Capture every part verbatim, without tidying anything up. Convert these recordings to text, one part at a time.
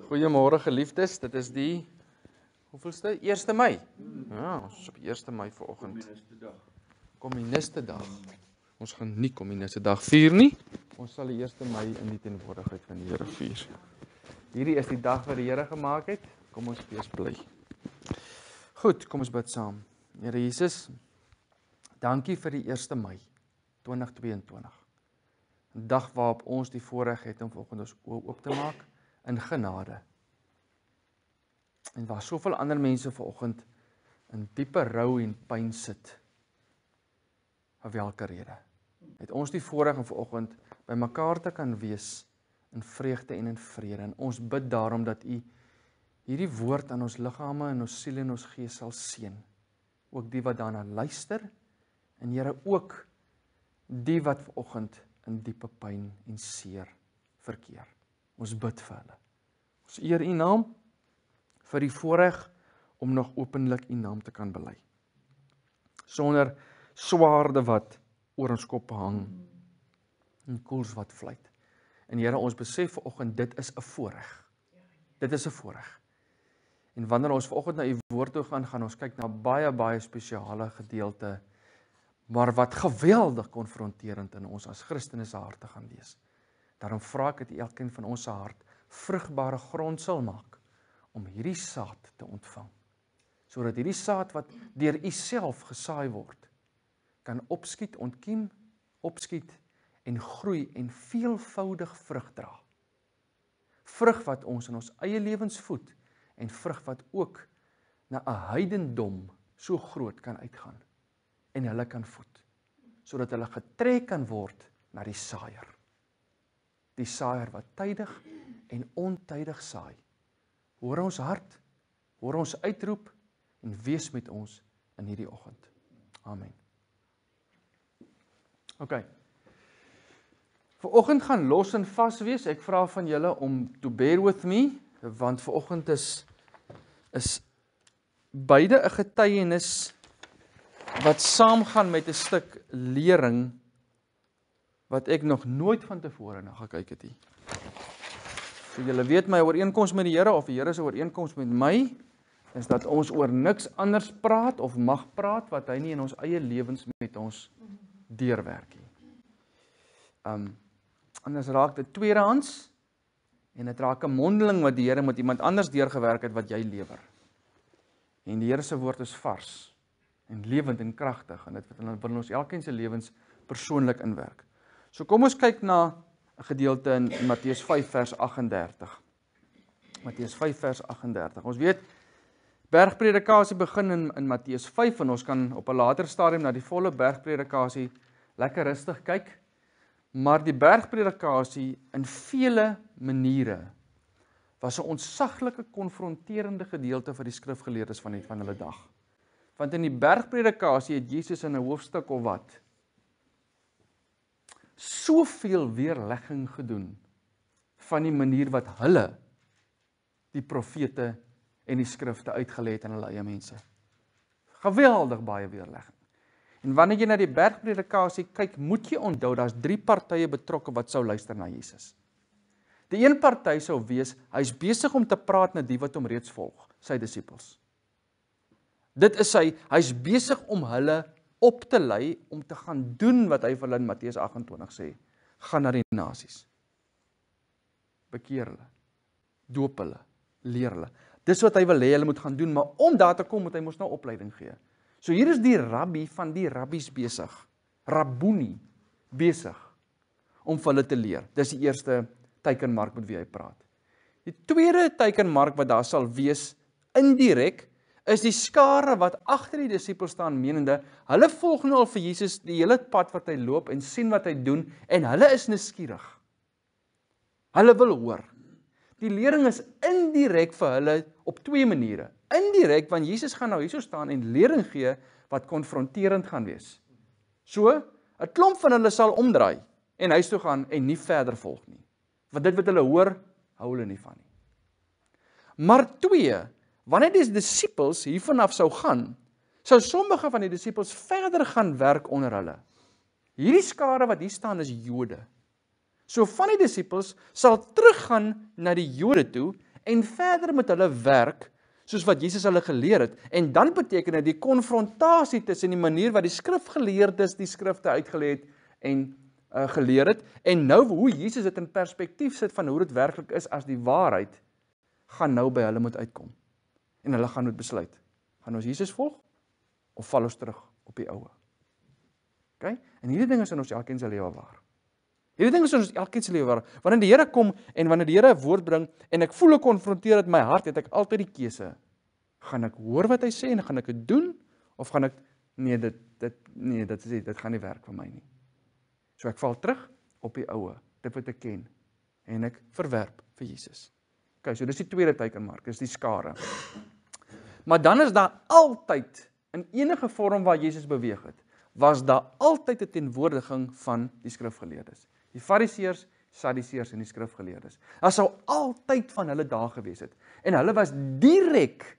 Goeiemôre geliefdes, dit is die, hoeveelste? eerste Mei. Ja, ons is op eerste Mei vanoggend. Kommuniste dag. Ons gaan nie kommuniste dag vier nie. Ons sal die eerste Mei in die teenwoordigheid van die Here vier. Hierdie is die dag wat die Here gemaak het. Kom ons wees bly. Goed, kom ons bid saam. Here Jesus, dankie vir die eerste Mei twintig tweeëntwintig. 'n Dag waarop ons die voorreg het om vanoggend ons oë oop te maak in genade. En waar soveel ander mense vanoggend in diepe rou en pyn sit. Vir welke rede? Het ons die voorreg om vanoggend by mekaar te kan wees in vreugde en in vrede. En ons bid daarom dat U hierdie woord aan ons liggame en ons siel en ons gees sal seën. Ook die wat daarna luister en Here ook die wat vanoggend in diepe pyn en seer verkeer. Ons bid vir hulle. Ons eer U naam vir die voorreg om nog openlik U naam te kan bely. Sonder swaarde wat oor ons koppe hang en koels wat vlieg. En Here, ons besef vanoggend dit is 'n voorreg. Dit is 'n voorreg. En wanneer ons vanoggend na U woord toe gaan, gaan ons kyk na baie baie spesiale gedeelte, maar wat geweldig konfronterend in ons as Christene se harte gaan wees. Daarom vra ek dat U elkeen van ons se hart vrugbare grond sal maak om hierdie saad te ontvang. Sodat hierdie saad wat deur U self gesaai word, kan opskiet, ontkiem, opskiet en groei en veelvoudig vrug dra. Vrug wat ons in ons eie lewens voed en vrug wat ook na 'n heidendom so groot kan uitgaan en hulle kan voed, sodat hulle getrek kan word na die saaier. Die saaier wat tydig en ontydig saai. Hoor ons hart, hoor ons uitroep en wees met ons in hierdie oggend. Amen. OK. Vanoggend gaan los en vas wees. Ek vra van julle om to bear with me, want vanoggend is is beide 'n getuienis wat saamgaan met 'n stuk lering wat ek nog nooit van tevore na gekyk het nie. So julle weet my ooreenkoms met die Here of die Here se ooreenkoms met my is dat ons oor niks anders praat of mag praat wat hy nie in ons eie lewens met ons deurwerk nie. Um anders raak dit tweedehands en dit raak 'n mondeling wat die Here met iemand anders deurgewerk het wat jy lewer. En die Here se woord is vars en lewend en kragtig en dit wil ons elkeen se lewens persoonlik inwerk. So kom ons kyk na 'n gedeelte in Matteus vyf vers agt en dertig. Matteus vyf vers agt en dertig. Ons weet bergpredikasie begin in in Matteus vyf en ons kan op 'n later stadium na die volle bergpredikasie lekker rustig kyk. Maar die bergpredikasie in vele maniere was 'n ontsaglike konfronterende gedeelte vir die skrifgeleerdes van die van hulle dag. Want in die bergpredikasie het Jesus in 'n hoofstuk of wat soveel weerlegging gedoen van die manier wat hulle die profete en die skrifte uitgelê het aan hulle eie mense. Geweldig baie weerlegging. En wanneer jy na die bergpredikasie kyk, moet jy onthou daar's drie partye betrokke wat sou luister na Jesus. Die een party sou wees, hy's besig om te praat na die wat hom reeds volg, sy disippels. Dit is hy, hy's besig om hulle op te lei om te gaan doen wat hy vir hulle in Matteus agt en twintig sê. Gaan na die nasies. Bekeer hulle. Doop hulle. Leer hulle. Dis wat hy wil hê hulle moet gaan doen, maar om daar te kom moet hy mos nou opleiding gee. So hier is die rabbi van die rabbies besig. Rabboni besig om vir hulle te leer. Dis die eerste teikenmark met wie hy praat. Die tweede teikenmark wat daar sal wees indirek is die skare wat agter die disippels staan menende, hulle volg nou al vir Jesus die hele pad wat hy loop en sien wat hy doen en hulle is nuuskierig. Hulle wil hoor. Die lering is indirek vir hulle op twee maniere. Indirek want Jesus gaan nou hierso staan en lering gee wat konfronterend gaan wees. So, 'n klomp van hulle sal omdraai en huis toe gaan en nie verder volg nie. Want dit wat hulle hoor, hou hulle nie van nie. Maar twee, wanneer die disippels hiervanaf sou gaan, sou sommige van die disippels verder gaan werk onder hulle. Hierdie skare wat hier staan is Jode. So van die disippels sal teruggaan na die Jode toe en verder met hulle werk, soos wat Jesus hulle geleer het. En dan beteken dit die konfrontasie tussen die manier wat die skrifgeleerdes die skrifte uitgelê het en uh, geleer het, en nou hoe Jesus dit in perspektief sit van hoe dit werklik is as die waarheid, gaan nou by hulle moet uitkom. En hulle gaan moet besluit, gaan ons Jesus volg, of val ons terug op die ouwe? Okay? En hierdie ding is in ons elkeen se lewe waar. Hierdie ding is in ons elkeen se lewe waar. Wanneer die Here kom, en wanneer die Here 'n woord bring, en ek voel ek konfronteer in my hart, het ek altyd die keuse. Gaan ek hoor wat hy sê, en gaan ek dit doen, of gaan ek, nee, dit, dit, nee, dit, dit, dit gaan nie werk vir my nie. So ek val terug op die ouwe, dit wat ek ken, en ek verwerp vir Jesus. Okay, so dis die tweede teikenmark, dis die skare. Maar dan is daar altyd, in enige vorm waar Jesus beweeg het, was daar altyd 'n teenwoordiging van die skrifgeleerdes. Die fariseërs, Sadduseërs en die skrifgeleerdes. Daar sou altyd van hulle daar gewees het. En hulle was direk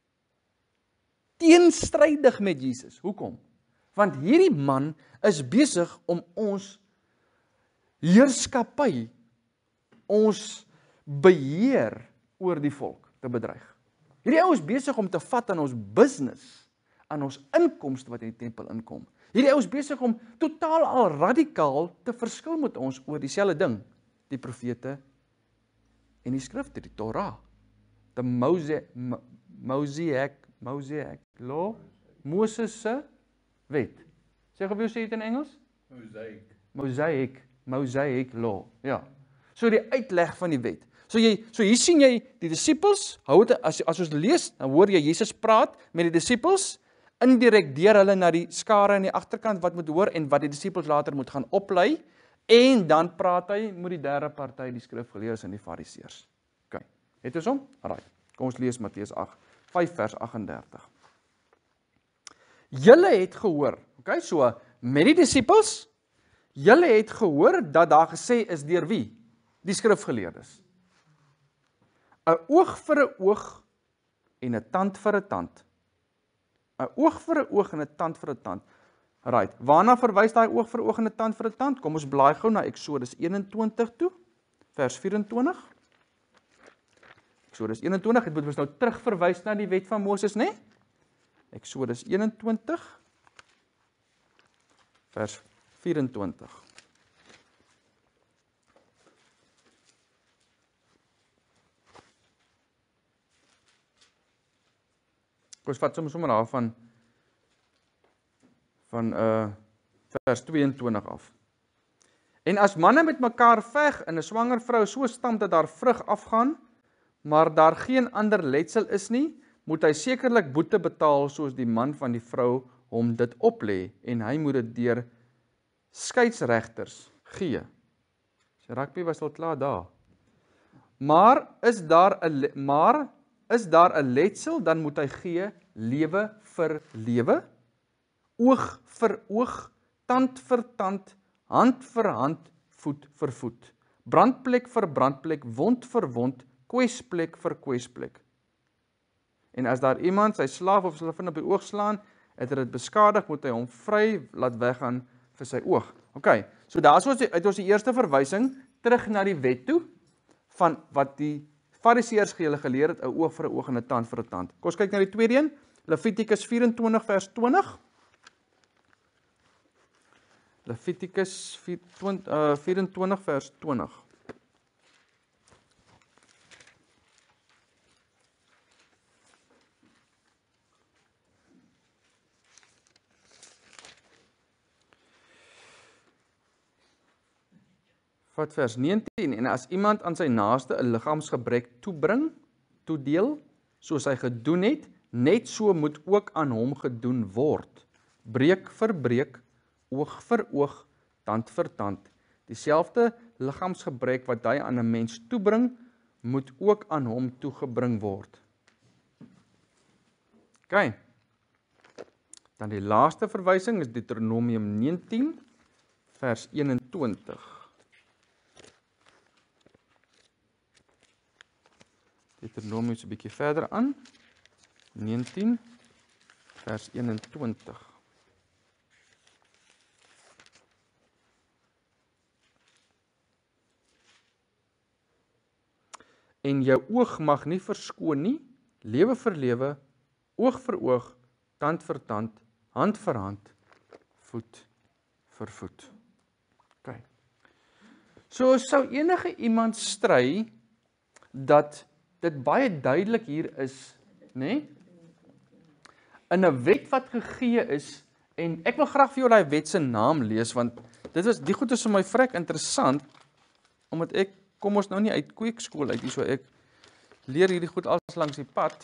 teenstrydig met Jesus. Hoekom? Want hierdie man is besig om ons heerskappy, ons beheer oor die volk te bedreig. Hierdie ou is besig om te vat aan ons business, aan ons inkomste wat in die tempel inkom. Hierdie ou is besig om totaal al radikaal te verskil met ons oor dieselfde ding, die profete en die skrifte, die Torah, die Mose, Mosaic, Mosaic law, Moses se wet. Sê gou wie sê dit in Engels? Mosaic. Mosaic, Mosaic law. Ja. So die uitleg van die wet. So jy, so hier sien jy die disippels, hou dit as as ons lees, dan hoor jy Jesus praat met die disippels, indirek deur hulle na die skare aan die agterkant wat moet hoor en wat die disippels later moet gaan oplei, en dan praat hy met die derde party, die skrifgeleerdes en die fariseërs. OK. Het ons hom? Alraai. Kom ons lees Matteus agt, vyf vers agt en dertig. Julle het gehoor, OK, so met die disippels, julle het gehoor dat daar gesê is deur wie? Die skrifgeleerdes. 'n oog vir 'n oog en 'n tand vir 'n tand. 'n oog vir 'n oog en 'n tand vir 'n tand. Right, waarna verwys daai oog vir 'n oog en 'n tand vir 'n tand? Kom ons blaai gou na Eksodus eenentwintig toe, vers vyf-en-twintig. Eksodus eenentwintig, dit moet ons nou terug verwys na die wet van Moses, né? Nee? Eksodus eenentwintig, vers vyf-en-twintig. Ons vat soms sommer af van van uh, vers tweeëntwintig af. En as manne met mekaar veg en 'n swanger vrou so stamp dat daar vrug afgaan, maar daar geen ander letsel is nie, moet hy sekerlik boete betaal soos die man van die vrou hom dit oplê, en hy moet dit deur skeidsregters gee. So rugby was al klaar daar. Maar is daar 'n maar is daar 'n letsel, dan moet hy gee lewe vir lewe, oog vir oog, tand vir tand, hand vir hand, voet vir voet, brandplek vir brandplek, wond vir wond, kwesplek vir kwesplek. En as daar iemand sy slaaf of slavin op die oog slaan, het hy dit beskadig, moet hy hom vry laat weggaan vir sy oog. OK, so daar is uit ons die eerste verwysing terug na die wet toe van wat die Fariseërs julle geleer het, 'n oog vir 'n oog en 'n tand vir 'n tand. Kom ons kyk na die tweede een, Levitikus vyf-en-twintig vers twintig. Levitikus vyf-en-twintig vers twintig. Vat vers negentien, en as iemand aan sy naaste 'n liggaamsgebrek toebring, toedeel, soos hy gedoen het, net so moet ook aan hom gedoen word. Breek vir breek, oog vir oog, tand vir tand. Dieselfde liggaamsgebrek wat hy aan 'n mens toebring, moet ook aan hom toegebring word. OK. Dan die laaste verwysing is Deuteronomium negentien, vers eenentwintig. Deuteronomium is 'n bietjie verder aan. negentien vers eenentwintig. en jou oog mag nie verskoon nie, lewe vir lewe, oog vir oog, tand vir tand, hand vir hand, voet vir voet. OK. So sou enige iemand stry dat dit baie duidelik hier is, né? Nee? In 'n wet wat gegee is, en ek wil graag vir jou daai wet se naam lees, want dit is die goed is vir my vrek interessant, omdat ek kom ons nou nie uit kweekskool uit, so ek leer hierdie goed alles langs die pad.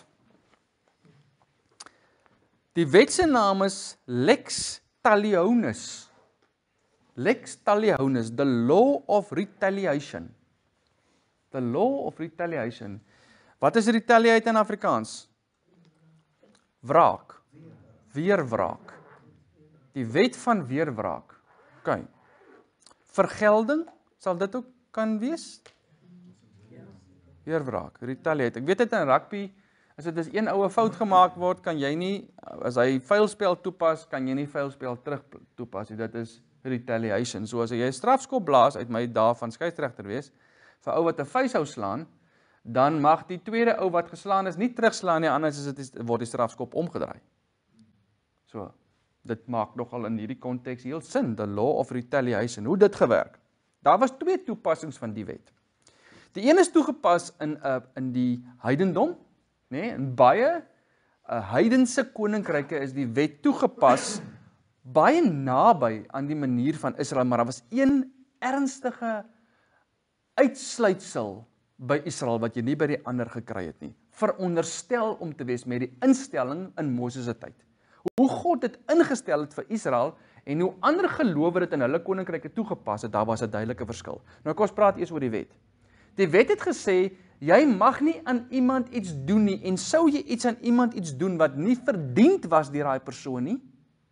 Die wet se naam is Lex Talionis. Lex Talionis, the law of retaliation. The law of retaliation. Wat is retaliate in Afrikaans? Wraak. Weerwraak. Die wet van weerwraak. OK. Vergelding, sal dit ook kan wees? Weerwraak, retaliate. Ek weet dit in rugby, as dit is een oue fout gemaak word, kan jy nie, as hy vuilspel toepas, kan jy nie vuilspel terug toepas. Dit is retaliation. So as jy 'n strafskop blaas uit my dae van skeieregter wees, vir ou wat 'n vuishou slaan, dan mag die tweede ou wat geslaan is nie terugslaan nie, anders is dit word die strafskop omgedraai. So, dit maak nogal in hierdie konteks heel sin, the law of retaliation, hoe dit gewerk. Daar was twee toepassings van die wet. Die een is toegepas in uh, in die heidendom, nê, nee, in baie uh, heidense koninkryke is die wet toegepas baie naby aan die manier van Israel, maar daar was een ernstige uitsluitsel by Israel wat jy nie by die ander gekry het nie. Veronderstel om te wees met die instelling in Moses se tyd. Hoe God dit ingestel het vir Israel en hoe ander gelowe dit in hulle koninkryke toegepas het, daar was 'n duidelike verskil. Nou kom ons praat eers oor die wet. Die wet het gesê, jy mag nie aan iemand iets doen nie, en sou jy iets aan iemand iets doen wat nie verdiend was deur daai persoon nie,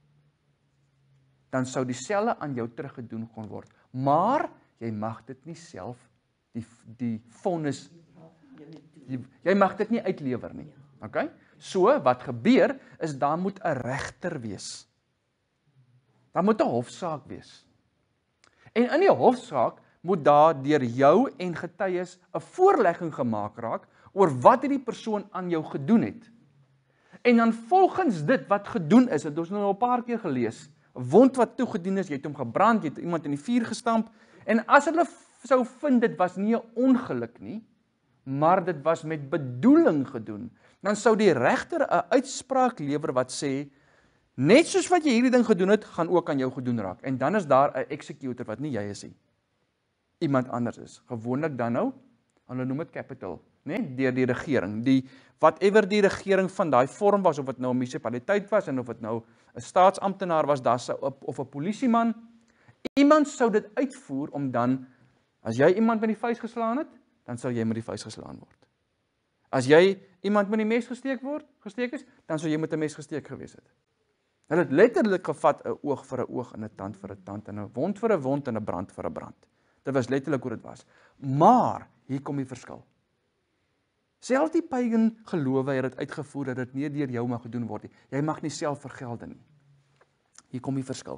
dan sou dieselfde aan jou teruggedoen kon word. Maar jy mag dit nie self die die vonnis jy, jy mag dit nie uitlewer nie. Okay? So wat gebeur is daar moet 'n regter wees. Daar moet 'n hofsaak wees. En in die hofsaak moet daar deur jou en getuies 'n voorlegging gemaak raak oor wat hierdie persoon aan jou gedoen het. En dan volgens dit wat gedoen is, het ons nou al 'n paar keer gelees, 'n wond wat toegedien is, jy het hom gebrand, jy het iemand in die vuur gestamp, en as hulle sou vind dit was nie 'n ongeluk nie, maar dit was met bedoeling gedoen, dan sou die regter 'n uitspraak lewer wat sê, net soos wat jy hierdie ding gedoen het, gaan ook aan jou gedoen raak. En dan is daar 'n executor wat nie jy is nie. Iemand anders is. Gewoonlik dan nou, hulle noem dit capital, né? Deur die regering. Die whatever die regering van daai vorm was, of dit nou 'n munisipaliteit was en of dit nou 'n staatsamptenaar was, daar sou of 'n polisieman, iemand sou dit uitvoer om dan, as jy iemand met die vuis geslaan het, dan sou jy met die vuis geslaan word. As jy iemand met die mes gesteek word, gesteek is, dan sou jy met 'n mes gesteek gewees het. Hulle het letterlik gevat 'n oog vir 'n oog en 'n tand vir 'n tand en 'n wond vir 'n wond en 'n brand vir 'n brand. Dit was letterlik hoe dit was. Maar hier kom die verskil. Selfs die pagan gelowe het dit uitgevoer dat dit nie deur jou mag gedoen word nie. Jy mag nie self vergelde nie. Hier kom die verskil.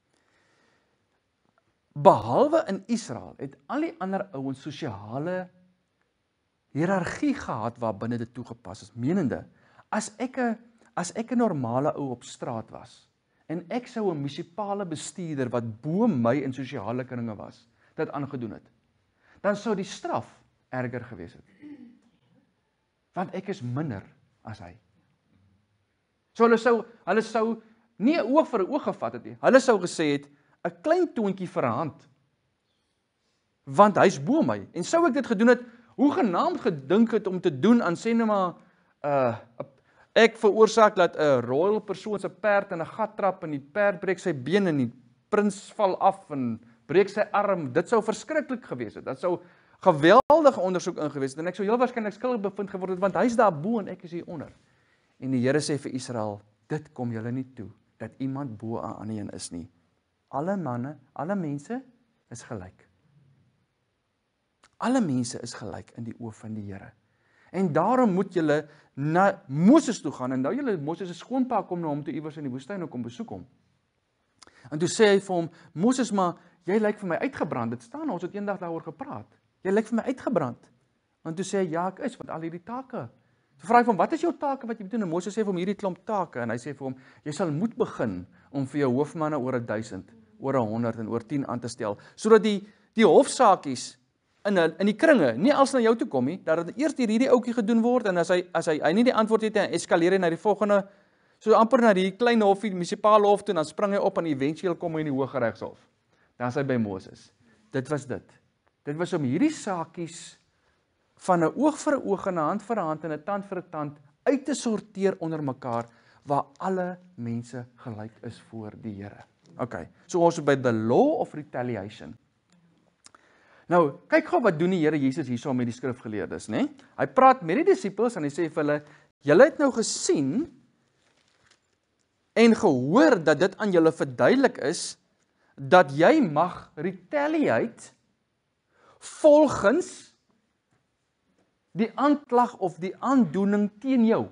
Behalwe in Israel het al die ander ouens sosiale hiërargie gehad waar binne dit toegepas is. Menende, as ek 'n as ek 'n normale ou op straat was en ek sou 'n munisipale bestuurder wat bo my in sosiale kringe was, dit aangedoen het, dan sou die straf erger gewees het. Want ek is minder as hy. So hulle sou hulle sou nie 'n oog vir 'n oog gevat het nie. Hulle sou gesê het 'n klein toontjie vir 'n hand. Want hy's bo my. En sou ek dit gedoen het, hoe genaamd gedink het om te doen aan sê nou maar uh ek veroorsaak dat 'n royal persoon se perd in 'n gat trap en die perd breek sy been en die prins val af en breek sy arm. Dit sou verskriklik gewees het. Dit sou geweldige ondersoek ingewees het en ek sou heel waarskynlik skuldig bevind geword het want hy's daar bo en ek is hier onder. En die Here sê vir Israel, dit kom julle nie toe dat iemand bo aan 'n ander een is nie. Alle manne, alle mense is gelyk. Alle mense is gelyk in die oë van die Here. En daarom moet julle na Moses toe gaan, en nou julle Moses se skoonpa kom na hom toe iewers in die woestyn en kom besoek hom. En toe sê hy vir hom, Moses, maar jy lyk vir my uitgebrand, dit staan, ons het eendag daaroor gepraat. Jy lyk vir my uitgebrand. Want toe sê hy, ja, ek is, want al hierdie take. Toe vra hy van, wat is jou take wat jy moet doen? En Moses sê vir hom, hierdie klomp take, en hy sê vir hom, jy sal moet begin om vir jou hoofmanne oor een duisend, oor een honderd en oor tien aan te stel, sodat die, die hofsaakies in, in die kringe, nie als na jou toe kom nie, dat het eers dier hierdie oukie gedoen word, en as hy, as hy, hy nie die antwoord het, en eskaleer hy na die volgende, so amper na die klein hof, die munisipale hof toe, dan spring hy op, en eventueel kom hy in die Hooggeregshof. Dan is hy by Moses. Dit was dit. Dit was om hierdie saakies van 'n oog vir 'n oog en 'n hand vir 'n hand en 'n tand vir 'n tand uit te sorteer onder mekaar, waar alle mense gelyk is voor die Here. Okay, so ons is by the law of retaliation. Nou, kyk gou wat doen die Here Jesus hierso met die skrifgeleerdes, né? Hy praat met die disippels en hy sê vir hulle, julle het nou gesien en gehoor dat dit aan julle verduidelik is, dat jy mag retaliate volgens die aanklag of die aandoening teen jou.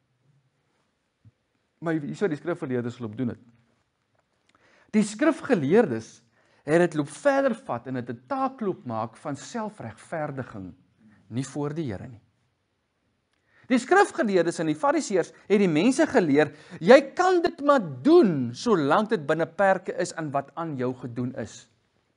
Maar hierso die skrifgeleerdes loop doen het. Die skrifgeleerdes het dit loop verder vat en het 'n taakloop maak van selfregverdiging, nie voor die Here nie. Die skrifgeleerdes en die fariseërs het die mense geleer, jy kan dit maar doen, solank dit binne perke is aan wat aan jou gedoen is.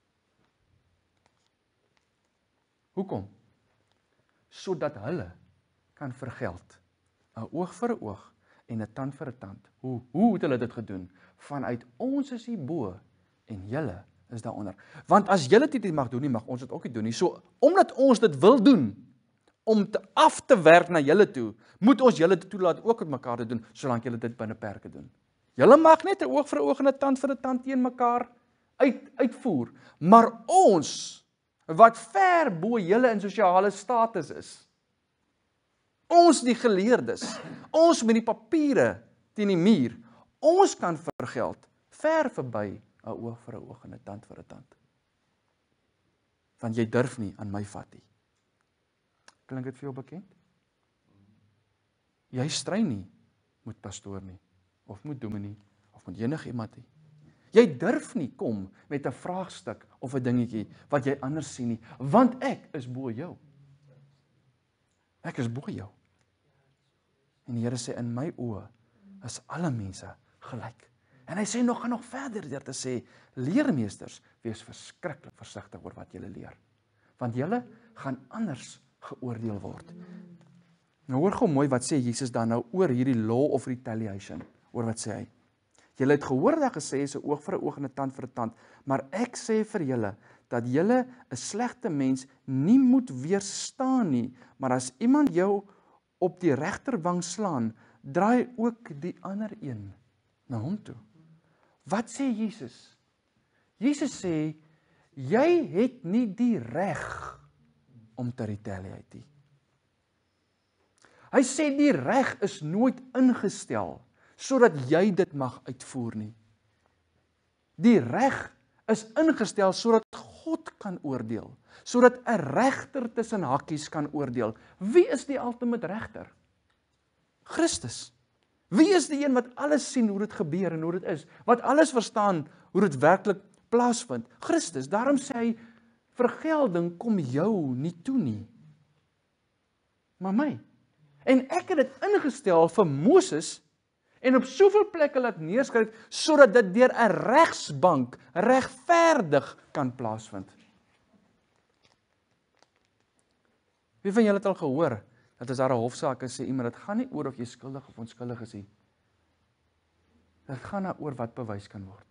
Hoekom? Sodat hulle kan vergeld. 'n Oog vir 'n oog en 'n tand vir 'n tand. Hoe, hoe het hulle dit gedoen? Vanuit ons is hierbo en julle is daaronder. Want as julle dit nie mag doen nie, mag ons dit ook nie doen nie. So, omdat ons dit wil doen, om te af te werk na julle toe, moet ons julle toelaat ook met mekaar te doen, solank julle dit binne perke doen. Julle mag net 'n oog vir 'n oog en 'n tand vir 'n tand teen mekaar uit, uitvoer. Maar ons, wat ver bo julle in sosiale status is, ons die geleerdes, ons met die papiere teen die muur, ons kan vergeld, ver verby 'n oog vir 'n oog en 'n tand vir 'n tand. Want jy durf nie aan my vat nie. Klink dit vir jou bekend? Jy stry nie met pastoor nie, of met dominee, of met enige iemand nie. Jy durf nie kom met 'n vraagstuk of 'n dingetjie wat jy anders sien nie, want ek is bo jou. Ek is bo jou. En die Here sê, in my oë is alle mense gelyk. En hy sê nog, gaan nog verder deur te sê, leermeesters, wees verskriklik versigtig oor wat julle leer. Want julle gaan anders geoordeel word. Nou hoor gou mooi wat sê Jesus dan nou oor hierdie law of retaliation. Oor wat sê hy? Julle het gehoor dat gesê is 'n oog vir 'n oog en 'n tand vir 'n tand, maar ek sê vir julle dat julle 'n slegte mens nie moet weerstaan nie, maar as iemand jou op die regterwang slaan, draai ook die ander een na hom toe. Wat sê Jesus? Jesus sê, jy het nie die reg om te retaliate nie. Hy sê die reg is nooit ingestel sodat jy dit mag uitvoer nie. Die reg is ingestel sodat God kan oordeel, sodat 'n regter tussen hakkies kan oordeel. Wie is die ultimate regter? Christus. Wie is die een wat alles sien hoe dit gebeur en hoe dit is, wat alles verstaan hoe dit werklik plaasvind? Christus. Daarom sê hy, vergelding kom jou nie toe nie, maar my. En ek het dit ingestel vir Moses en op soveel plekke laat neerskryf, sodat dit deur 'n regsbank regverdig kan plaasvind. Wie van julle het al gehoor, dat as daar 'n hofsaak is, sê iemand, dit gaan nie oor of jy skuldig of onskuldig is nie. Dit gaan nou oor wat bewys kan word.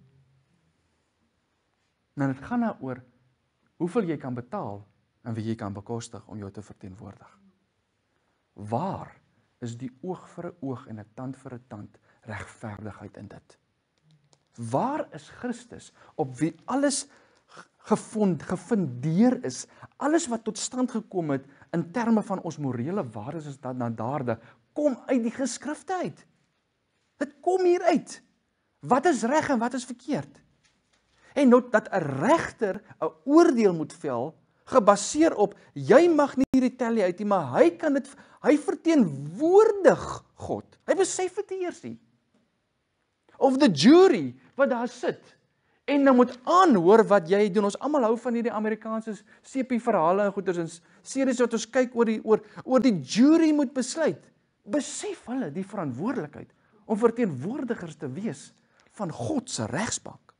En dit gaan nou oor hoeveel jy kan betaal en wie jy kan bekostig om jou te verteenwoordig. Waar is die oog vir 'n oog en 'n tand vir 'n tand regverdigheid in dit? Waar is Christus op wie alles gevond, gefundeer is, alles wat tot stand gekom het in terme van ons morele waardes en standaarde, kom uit die geskrifte uit. Dit kom hier uit. Wat is reg en wat is verkeerd? En nou dat 'n regter 'n oordeel moet vel, gebaseer op, jy mag nie retaliate nie, maar hy kan dit, hy verteenwoordig God. Hy besef dit eers nie. Of the jury wat daar sit, en dan moet aanhoor wat jy doen. Ons almal hou van hierdie Amerikaanse sepie verhale en goeders en series wat ons kyk oor die oor oor die jury moet besluit. Besef hulle die verantwoordelikheid om verteenwoordigers te wees van God se regsbank.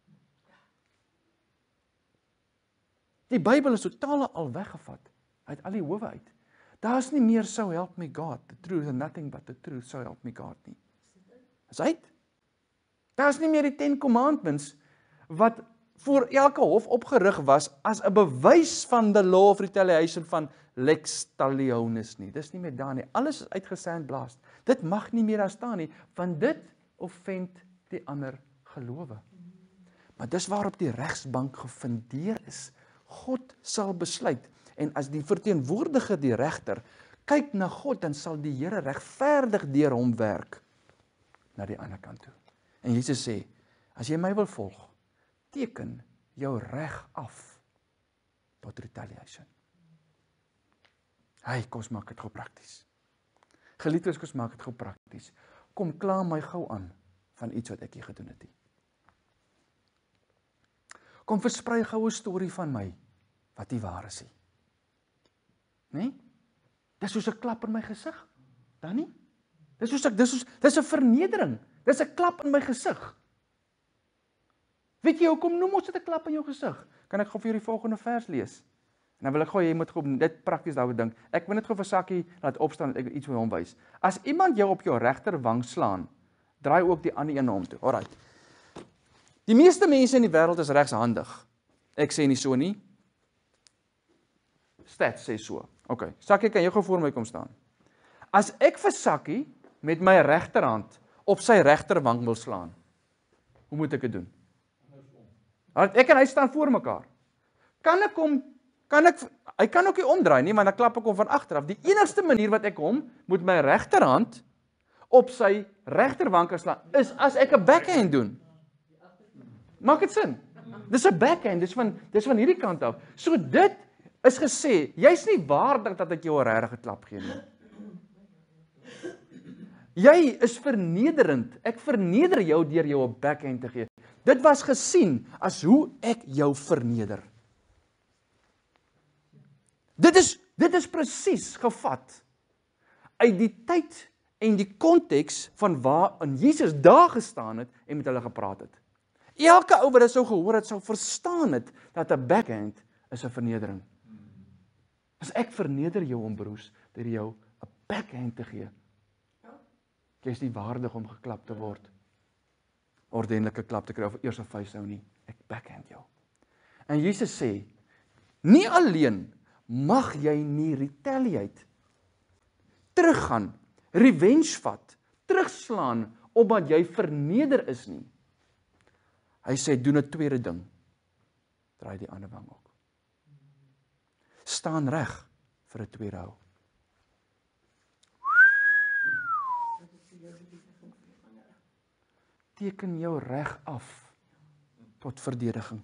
Die Bybel is totaal al weggevat uit al die howe uit. Daar is nie meer so help me God, the truth and nothing but the truth, so help me God nie. Is uit. Daar is nie meer die Ten Commandments wat voor elke hof opgerig was as 'n bewys van the law of retaliation van lex talionis nie. Dis nie meer daar nie. Alles is uitgesandblast. Dit mag nie meer daar staan nie, want dit offend die ander gelowe. Maar dis waarop die regsbank gefundeer is. God sal besluit. En as die verteenwoordiger, die regter, kyk na God, dan sal die Here regverdig deur hom werk na die ander kant toe. En Jesus sê, as jy my wil volg, teken jou reg af tot retaliation. Hey, kom ons maak dit gou prakties. Geliefdes, kom ons maak dit gou prakties. Kom kla my gou aan van iets wat ek hier gedoen het nie. Kom versprei gou 'n storie van my wat nie waar is nie. Nee? Dis soos 'n klap in my gesig. Dan nie? Dis soos ek dis soos dis 'n vernedering. Dis 'n klap in my gesig. Weet jy hoekom noem ons dit 'n klap in jou gesig? Kan ek gou vir jou die volgende vers lees? En dan wil ek gou jy moet gou dit prakties daaroor dink. Ek wil net gou vir Sakkie laat opstaan dat ek iets vir hom wys. As iemand jou op jou regter wang slaan, draai ook die ander een na hom toe. Alrite. Die meeste mense in die wêreld is regshandig. Ek sê nie so nie. Stats sê so. OK. Sakkie, kan jy gou voor my kom staan? As ek vir Sakkie met my regterhand op sy regterwang wil slaan, hoe moet ek dit doen? Ek en hy staan voor mekaar. Kan ek hom kan ek hy kan ook nie omdraai nie, want dan klap ek hom van agter af. Die enigste manier wat ek hom met my regterhand op sy regterwang kan slaan is as ek 'n backhand doen. Maak dit sin? Dis 'n backhand, dis van dis van hierdie kant af. So dit is gesê, jy's nie waardig dat ek jou 'n regte klap gee nie. Jy is vernederend. Ek verneder jou deur jou 'n backhand te gee. Dit was gesien as hoe ek jou verneder. Dit is dit is presies gevat uit die tyd en die konteks van waar in Jesus daar gestaan het en met hulle gepraat het. Elke ou wat dit sou gehoor het, sou verstaan het dat 'n backhand is 'n vernedering. As ek verneder jou om broers deur jou 'n backhand te gee. Jy is nie waardig om geklap te word. Ordentlike klap te kry of eers 'n vuishou nie. Ek backhand jou. En Jesus sê, nie alleen mag jy nie retaliate, teruggaan, revenge vat, terugslaan, omdat jy verneder is nie. Hy sê, doen 'n tweede ding. Draai die ander wang ook. Staan reg vir 'n tweede hou. Teken jou reg af tot verdediging.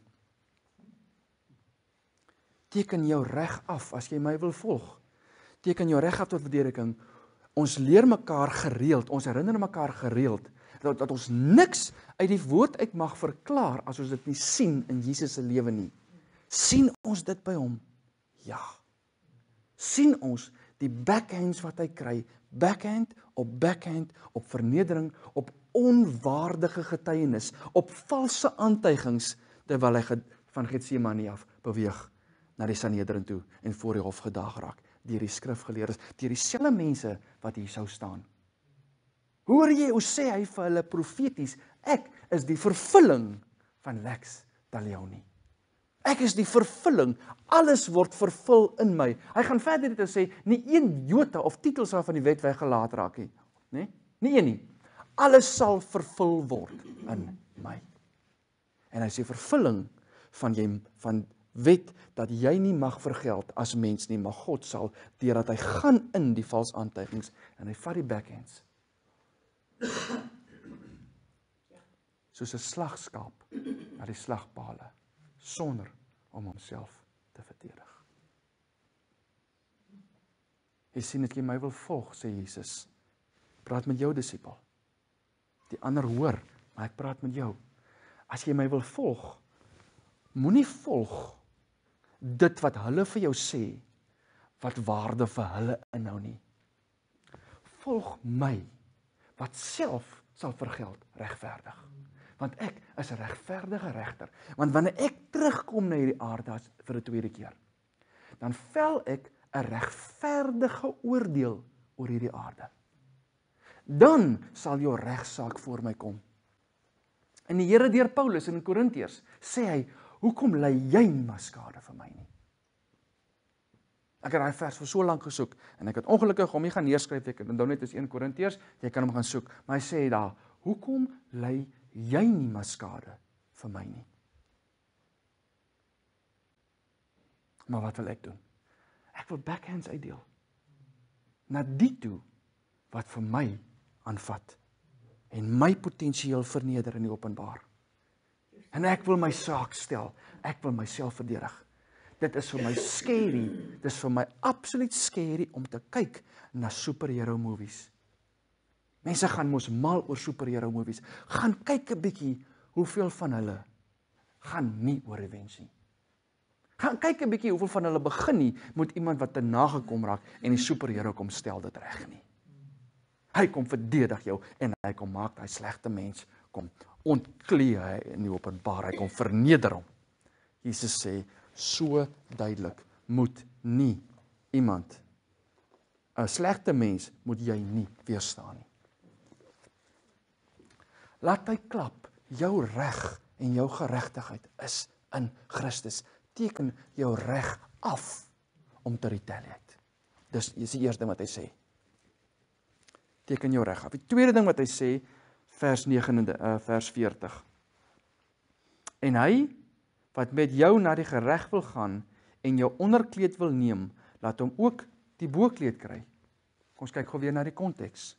Teken jou reg af as jy my wil volg. Teken jou reg af tot verdediging. Ons leer mekaar gereeld, ons herinner mekaar gereeld dat, dat ons niks uit die woord uit mag verklaar as ons dit nie sien in Jesus se lewe nie. Sien ons dit by hom? Ja. Sien ons die backhands wat hy kry, backhand op backhand, op vernedering, op onwaardige getuienis, op valse aantuigings, terwyl hy van Getsemane af beweeg na die Sanhedrin toe en voor die hof gedaag raak, deur die skrifgeleerdes, deur dieselfde mense wat hier sou staan. Hoor jy hoe sê hy vir hulle profeties, ek is die vervulling van lex talionis. Ek is die vervulling, alles word vervul in my. Hy gaan verder dit en sê, nie een jota of titel sal van die wet weggelaat raak nie. Nee? Nie een nie. Alles sal vervul word in my. En hy sê vervulling van jy van wet dat jy nie mag vergeld as mens nie, maar God sal, deurdat hy gaan in die vals aantuigings en hy vat die backhands. Soos 'n slagskaap na die slagpale, sonder om homself te verdedig. Jy sien dat jy my wil volg, sê Jesus. Praat met jou disipel. Die ander hoor, maar ek praat met jou. As jy my wil volg, moenie volg dit wat hulle vir jou sê, wat waarde vir hulle inhou nie. Volg my, wat self sal vergeld regverdig. Want ek is 'n regverdige regter. Want wanneer ek terugkom na hierdie aarde vir 'n tweede keer, dan vel ek 'n regverdige oordeel oor hierdie aarde. Dan sal jou regsaak voor my kom. En die Here deur Paulus in Korintiërs sê hy, hoekom lei jy nie maar skade vir my nie? Ek het daai vers vir so lank gesoek, en ek het ongelukkig hom nie gaan neerskryf, ek het onthou net is een Korintiërs, jy kan hom gaan soek, maar hy sê daar, hoekom lei jy nie maar skade vir my nie? Maar wat wil ek doen? Ek wil backhands uitdeel. Na die toe, wat vir my aanvat, en my potensieel verneder in die openbaar. En ek wil my saak stel, ek wil myself verdedig. Dit is vir my scary, dit is vir my absoluut scary om te kyk na superhero movies. Mense gaan mos mal oor superhero movies. Gaan kyk 'n bietjie hoeveel van hulle gaan nie oor revenge nie. Gaan kyk 'n bietjie hoeveel van hulle begin nie met iemand wat te nagekom raak en die superhero kom stel dit reg nie. Hy kom verdedig jou en hy kom maak daai slegte mens kom ontklee hy in die openbaar, hy kom verneder hom. Jesus sê so duidelik, moet nie iemand, 'n slegte mens moet jy nie weerstaan nie. Laat hy klap, jou reg en jou geregtigheid is in Christus. Teken jou reg af om te retaliate. Dis is die eerste ding wat hy sê. Teken jou reg af. Die tweede ding wat hy sê, vers nege, uh, vers veertig. En hy wat met jou na die gereg wil gaan en jou onderkleed wil neem, laat hom ook die bokleed kry. Kom ons kyk gou weer na die konteks.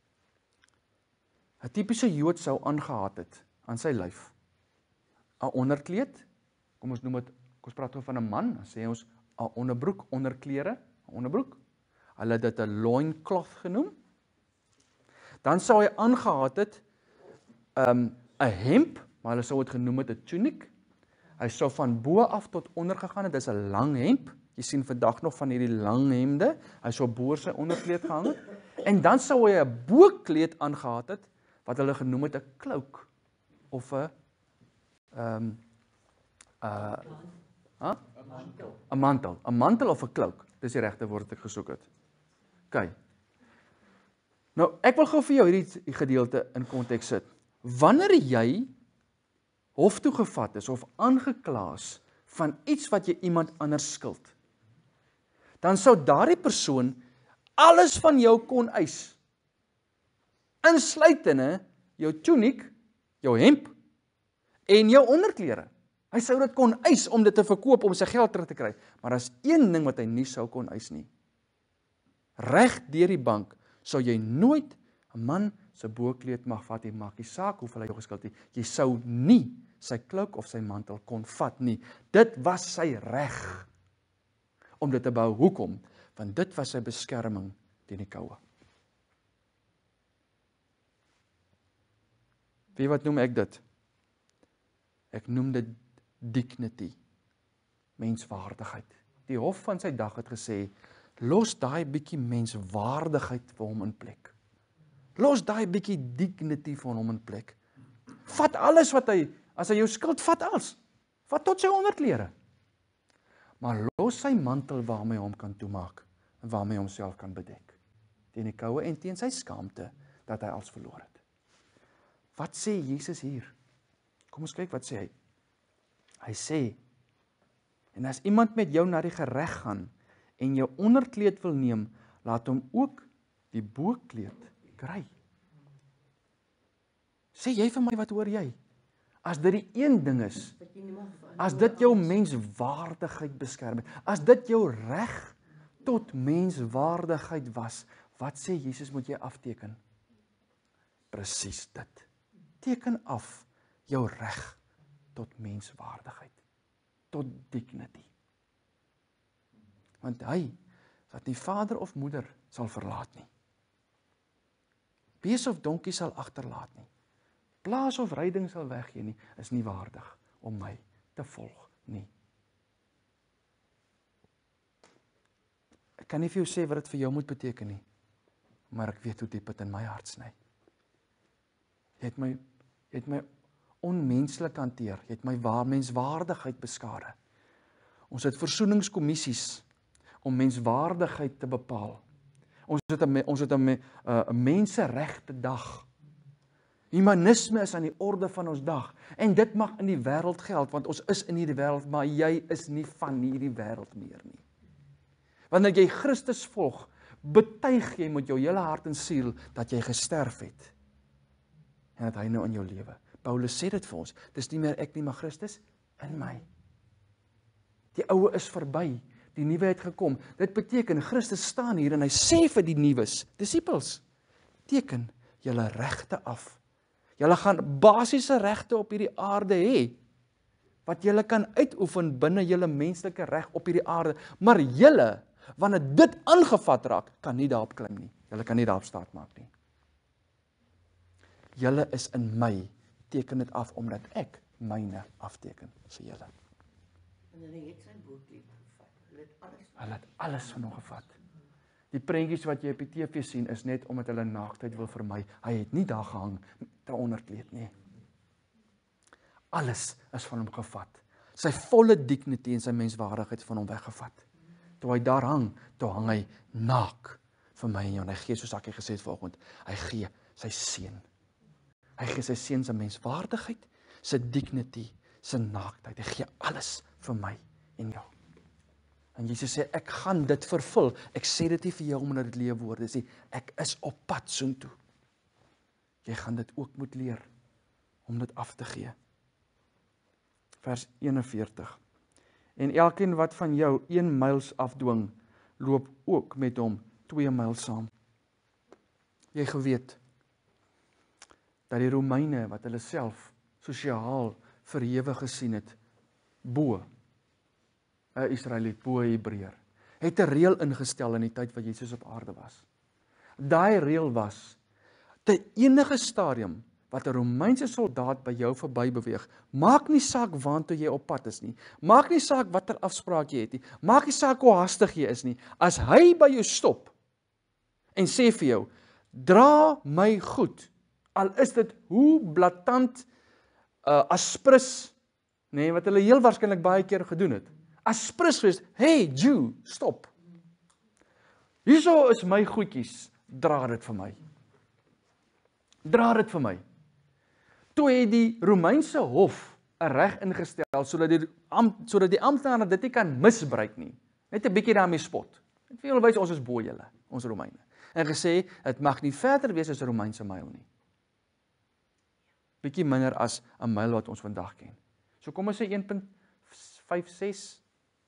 'n Tipiese Jood sou aangehaat het aan sy lyf 'n onderkleed, kom ons noem dit, kom ons praat oor van 'n man, dan sê ons 'n onderbroek, onderklere, 'n onderbroek. Hulle het dit 'n loincloth genoem. Dan sou hy aangehaat het 'n um, 'n hemp, maar hulle sou dit genoem het 'n tunic. Hy sou van bo af tot onder gegaan het, dis 'n lang hemp. Jy sien vandag nog van hierdie lang hemde. Hy sou bo sy onderkleed gehang het. En dan sou hy 'n bokleed aangehaat het wat hulle genoem het 'n cloak of 'n ehm um, 'n uh, huh? 'n mantel. 'n mantel, 'n mantel of 'n cloak. Dis die regte woord wat ek gesoek het. OK. Nou, ek wil gou vir jou hierdie gedeelte in konteks sit. Wanneer jy hof toe gevat is of aangekla is van iets wat jy iemand anders skuld, dan sou daardie persoon alles van jou kon eis. Insluitende jou tuniek, jou hemp en jou onderklere. Hy sou dit kon eis om dit te verkoop om sy geld terug te kry, maar daar's een ding wat hy nie sou kon eis nie. Reg deur die bank sou jy nooit 'n man se bokleed mag vat en maak die saak hoeveel hy jou geskuld het. Jy sou nie sy cloak of sy mantel kon vat nie. Dit was sy reg om dit te bou. Hoekom? Want dit was sy beskerming teen die koue. Wie wat noem ek dit? Ek noem dit dignity, menswaardigheid. Die hof van sy dag het gesê, los daai bietjie menswaardigheid vir hom in plek. Los daai bietjie dignity vir hom in plek. Vat alles wat hy, as hy jou skuld, vat alles. Vat tot sy onderklere. Maar los sy mantel waarmee hy hom kan toemaak en waarmee hy homself kan bedek. Teen die koue en teen sy skaamte dat hy alles verloor het. Wat sê Jesus hier? Kom ons kyk wat sê hy. Hy sê, en as iemand met jou na die gereg gaan en jou onderkleed wil neem, laat hom ook die bokleed kry. Sê jy vir my, wat hoor jy? As dit die een ding is, as dit jou menswaardigheid beskerm, as dit jou reg tot menswaardigheid was, wat sê Jesus moet jy afteken? Presies dit. Teken af jou reg tot menswaardigheid, tot dignity. Want hy wat nie vader of moeder sal verlaat nie, bees of donkie sal agterlaat nie, plaas of ryding sal weggee nie, is nie waardig om my te volg nie. Ek kan nie vir jou sê wat dit vir jou moet beteken nie, maar ek weet hoe diep dit in my hart sny. Jy het my, jy het my onmenslik hanteer, jy het my waar, menswaardigheid beskade. Ons het versoeningskommissies om menswaardigheid te bepaal. Ons het 'n ons het 'n uh, menseregte dag. Humanisme is aan die orde van ons dag en dit mag in die wêreld geld want ons is in hierdie wêreld, maar jy is nie van hierdie wêreld meer nie. Wanneer jy Christus volg, betuig jy met jou hele hart en siel dat jy gesterf het en dat hy nou in jou lewe. Paulus sê dit vir ons, dis nie meer ek nie, maar Christus in my. Die ou is verby, die nuwe het gekom. Dit beteken Christus staan hier en hy sê vir die nuwes, disippels, teken julle regte af. Julle gaan basiese regte op hierdie aarde hê wat julle kan uitoefen binne julle menslike reg op hierdie aarde, maar julle, wanneer dit aangevat raak, kan nie daarop klim nie. Julle kan nie daarop staat maak nie. Julle is in my, teken dit af omdat ek myne afteken vir julle. En hulle het sy bootlied gevat. Hulle het alles Hulle het alles van hom gevat. Die prentjies wat jy op die T V sien is net omdat hulle naaktheid wil vermy. Hy het nie daar gehang te onderkleed nie. Alles is van hom gevat. Sy volle dignity en sy menswaardigheid van hom weggevat. Toe hy daar hang, toe hang hy naak vir my en jou. En hy gee, soos ek gesê het vanoggend, hy gee sy seun. Hy gee sy seun sy menswaardigheid, sy dignity, sy naaktheid. Hy gee alles vir my en jou. En Jesus sê, ek gaan dit vervul. Ek sê dit nie vir jou omdat dit leefwoorde is nie. Ek is op pad soontoe. Jy gaan dit ook moet leer om dit af te gee. Vers eenenveertig. En elkeen wat van jou een myls afdwing, loop ook met hom twee myl saam. Jy geweet dat die Romeine wat hulle self sosiaal verhewe gesien het, bo 'n Israeliet, bo 'n Hebreër, het 'n reël ingestel in die tyd wat Jesus op aarde was. Daai reël was, te enige stadium wat 'n Romeinse soldaat by jou verby beweeg, maak nie saak waantoe jy op pad is nie, maak nie saak watter afspraak jy het nie, maak nie saak hoe hastig jy is nie, as hy by jou stop en sê vir jou, dra my goed, al is dit hoe blaatant uh, aspris, nee, wat hulle heel waarskynlik baie keer gedoen het, aspris wees, hey Jew, stop. Hierso is my goedjies, dra dit vir my. Dra dit vir my. Toe het die Romeinse hof 'n reg ingestel sodat die ampt, sodat die amptenaar dit nie kan misbruik nie. Net 'n bietjie daarmee spot. Net vir julle wys ons is bo julle, ons Romeine. En gesê, dit mag nie verder wees as 'n Romeinse myl nie. Bietjie minder as 'n myl wat ons vandag ken. So kom ons sê een punt vyf ses.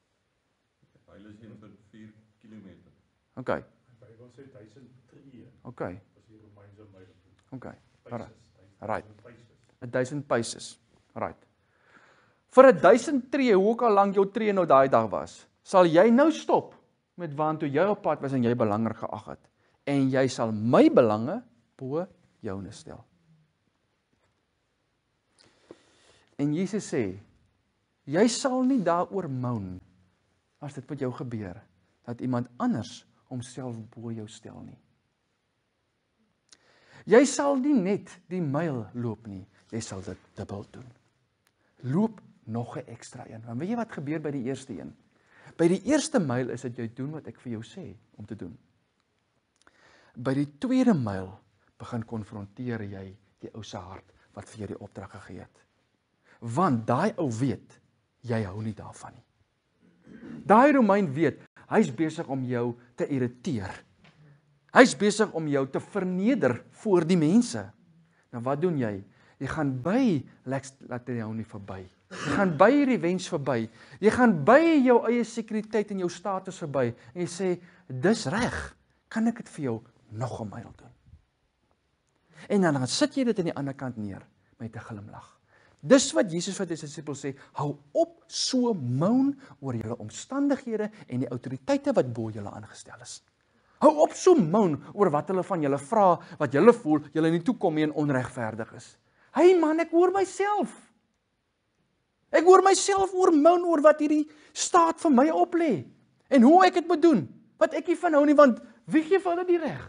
Myl is een punt vier kilometer. OK. Die Bybel sê duisend tree. OK. Was die Romeinse myl. OK. Paces, Right. paces. duisend paces. Right. Vir 'n duisend tree, hoe ook al lank jou tree nou daai dag was, sal jy nou stop met waantoe jy op pad was en jy belangrik geag het. En jy sal my belange bo joune stel. En Jesus sê, jy sal nie daaroor moan as dit met jou gebeur, dat iemand anders homself bo jou stel nie. Jy sal nie net die myl loop nie, jy sal dit dubbel doen. Loop nog 'n ekstra een. Want weet jy wat gebeur by die eerste een? By die eerste myl is dit jy doen wat ek vir jou sê om te doen. By die tweede myl begin konfronteer jy die ou se hart wat vir jou die opdrag gegee het. Want daai ou weet, jy hou nie daarvan nie. Daai Romein weet, hy's besig om jou te irriteer. Hy's besig om jou te verneder voor die mense. Nou wat doen jy? Jy gaan by Lex laat jy hou nie verby. Jy gaan by hierdie wens verby. Jy gaan by jou eie sekuriteit en jou status verby. En jy sê, dis reg, kan ek dit vir jou nog 'n myl doen? En dan, dan sit jy dit aan die ander kant neer met 'n glimlag. Dis wat Jesus vir sy disippels sê, hou op so moan oor julle omstandighede en die autoriteite wat bo julle aangestel is. Hou op so moan oor wat hulle van julle vra, wat julle voel, julle nie toekom nie en onregverdig is. Hey man, ek hoor myself. Ek hoor myself oormoan oor wat hierdie staat vir my oplê. En hoe ek dit moet doen. Wat ek nie van hou nie, want wie gee vir hulle die reg?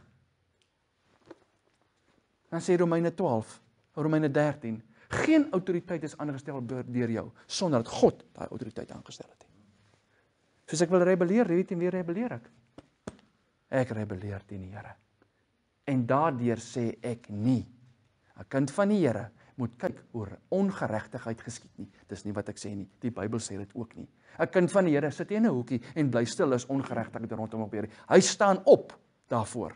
Dan sê Romeine twaalf, Romeine dertien, geen autoriteit is aangestel deur jou, sonder dat God daai autoriteit aangestel het. Soos ek wil rebelleer, weet jy, wie rebelleer ek? Ek rebelleer teen die Here. En daardeur sê ek nie, 'n kind van die Here moet kyk hoe ongeregtigheid geskied nie. Dis nie wat ek sê nie, die Bybel sê dit ook nie. 'n Kind van die Here sit nie in 'n hoekie en bly stil as ongeregtigheid rondom hom gebeur. Hy staan op daarvoor.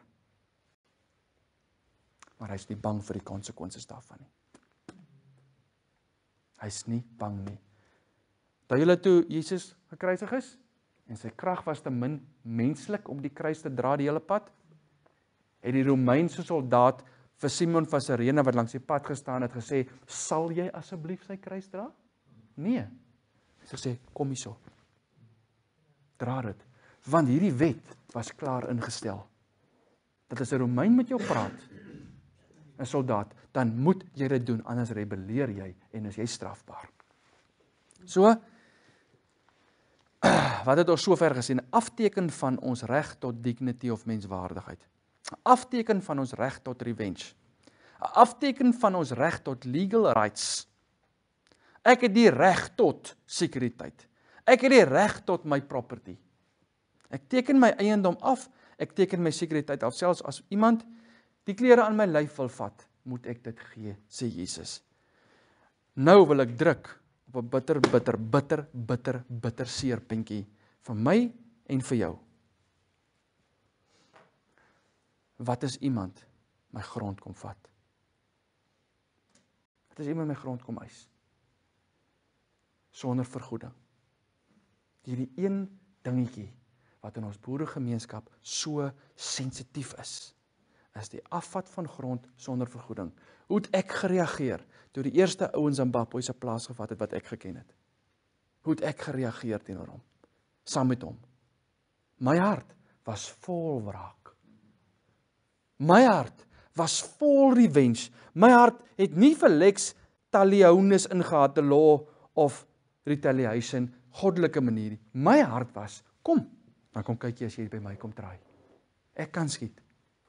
Maar hy's nie bang vir die konsekwensies daarvan nie. Hy's nie bang nie. Daai julle toe Jesus gekruisig is en sy krag was te min menslik om die kruis te dra die hele pad, het die Romeinse soldaat vir Simon van Sirene wat langs die pad gestaan het gesê, sal jy asseblief sy kruis dra? Nee. Hy het gesê, kom hierso. Dra dit. Want hierdie wet was klaar ingestel. Dat as 'n Romein met jou praat, 'n soldaat, dan moet jy dit doen, anders rebelleer jy en is jy strafbaar. So, wat het ons sover gesien? Afteken van ons reg tot dignity of menswaardigheid. 'n Afteken van ons reg tot revenge. 'n Afteken van ons reg tot legal rights. Ek het die reg tot sekuriteit. Ek het die reg tot my property. Ek teken my eiendom af, ek teken my sekuriteit af. Selfs as iemand die klere aan my lyf wil vat, moet ek dit gee, sê Jesus. Nou wil ek druk op 'n bitter, bitter, bitter, bitter, bitter seerpuntjie vir my en vir jou. Wat is iemand my grond kom vat? Wat is iemand my grond kom eis? Sonder vergoeding. Hierdie een dingetjie wat in ons boeregemeenskap so sensitief is, is die afvat van grond sonder vergoeding. Hoe het ek gereageer toe die eerste ouens aan Bapoi se plaas gevat het wat ek geken het? Hoe het ek gereageer teenoor hom? Saam met hom. My hart was vol wraak. My hart was vol revenge. My hart het nie vir Lex talionis ingehad, the law of retaliation, goddelike manier nie. My hart was, kom, dan kom kyk jy as jy by my kom draai. Ek kan skiet.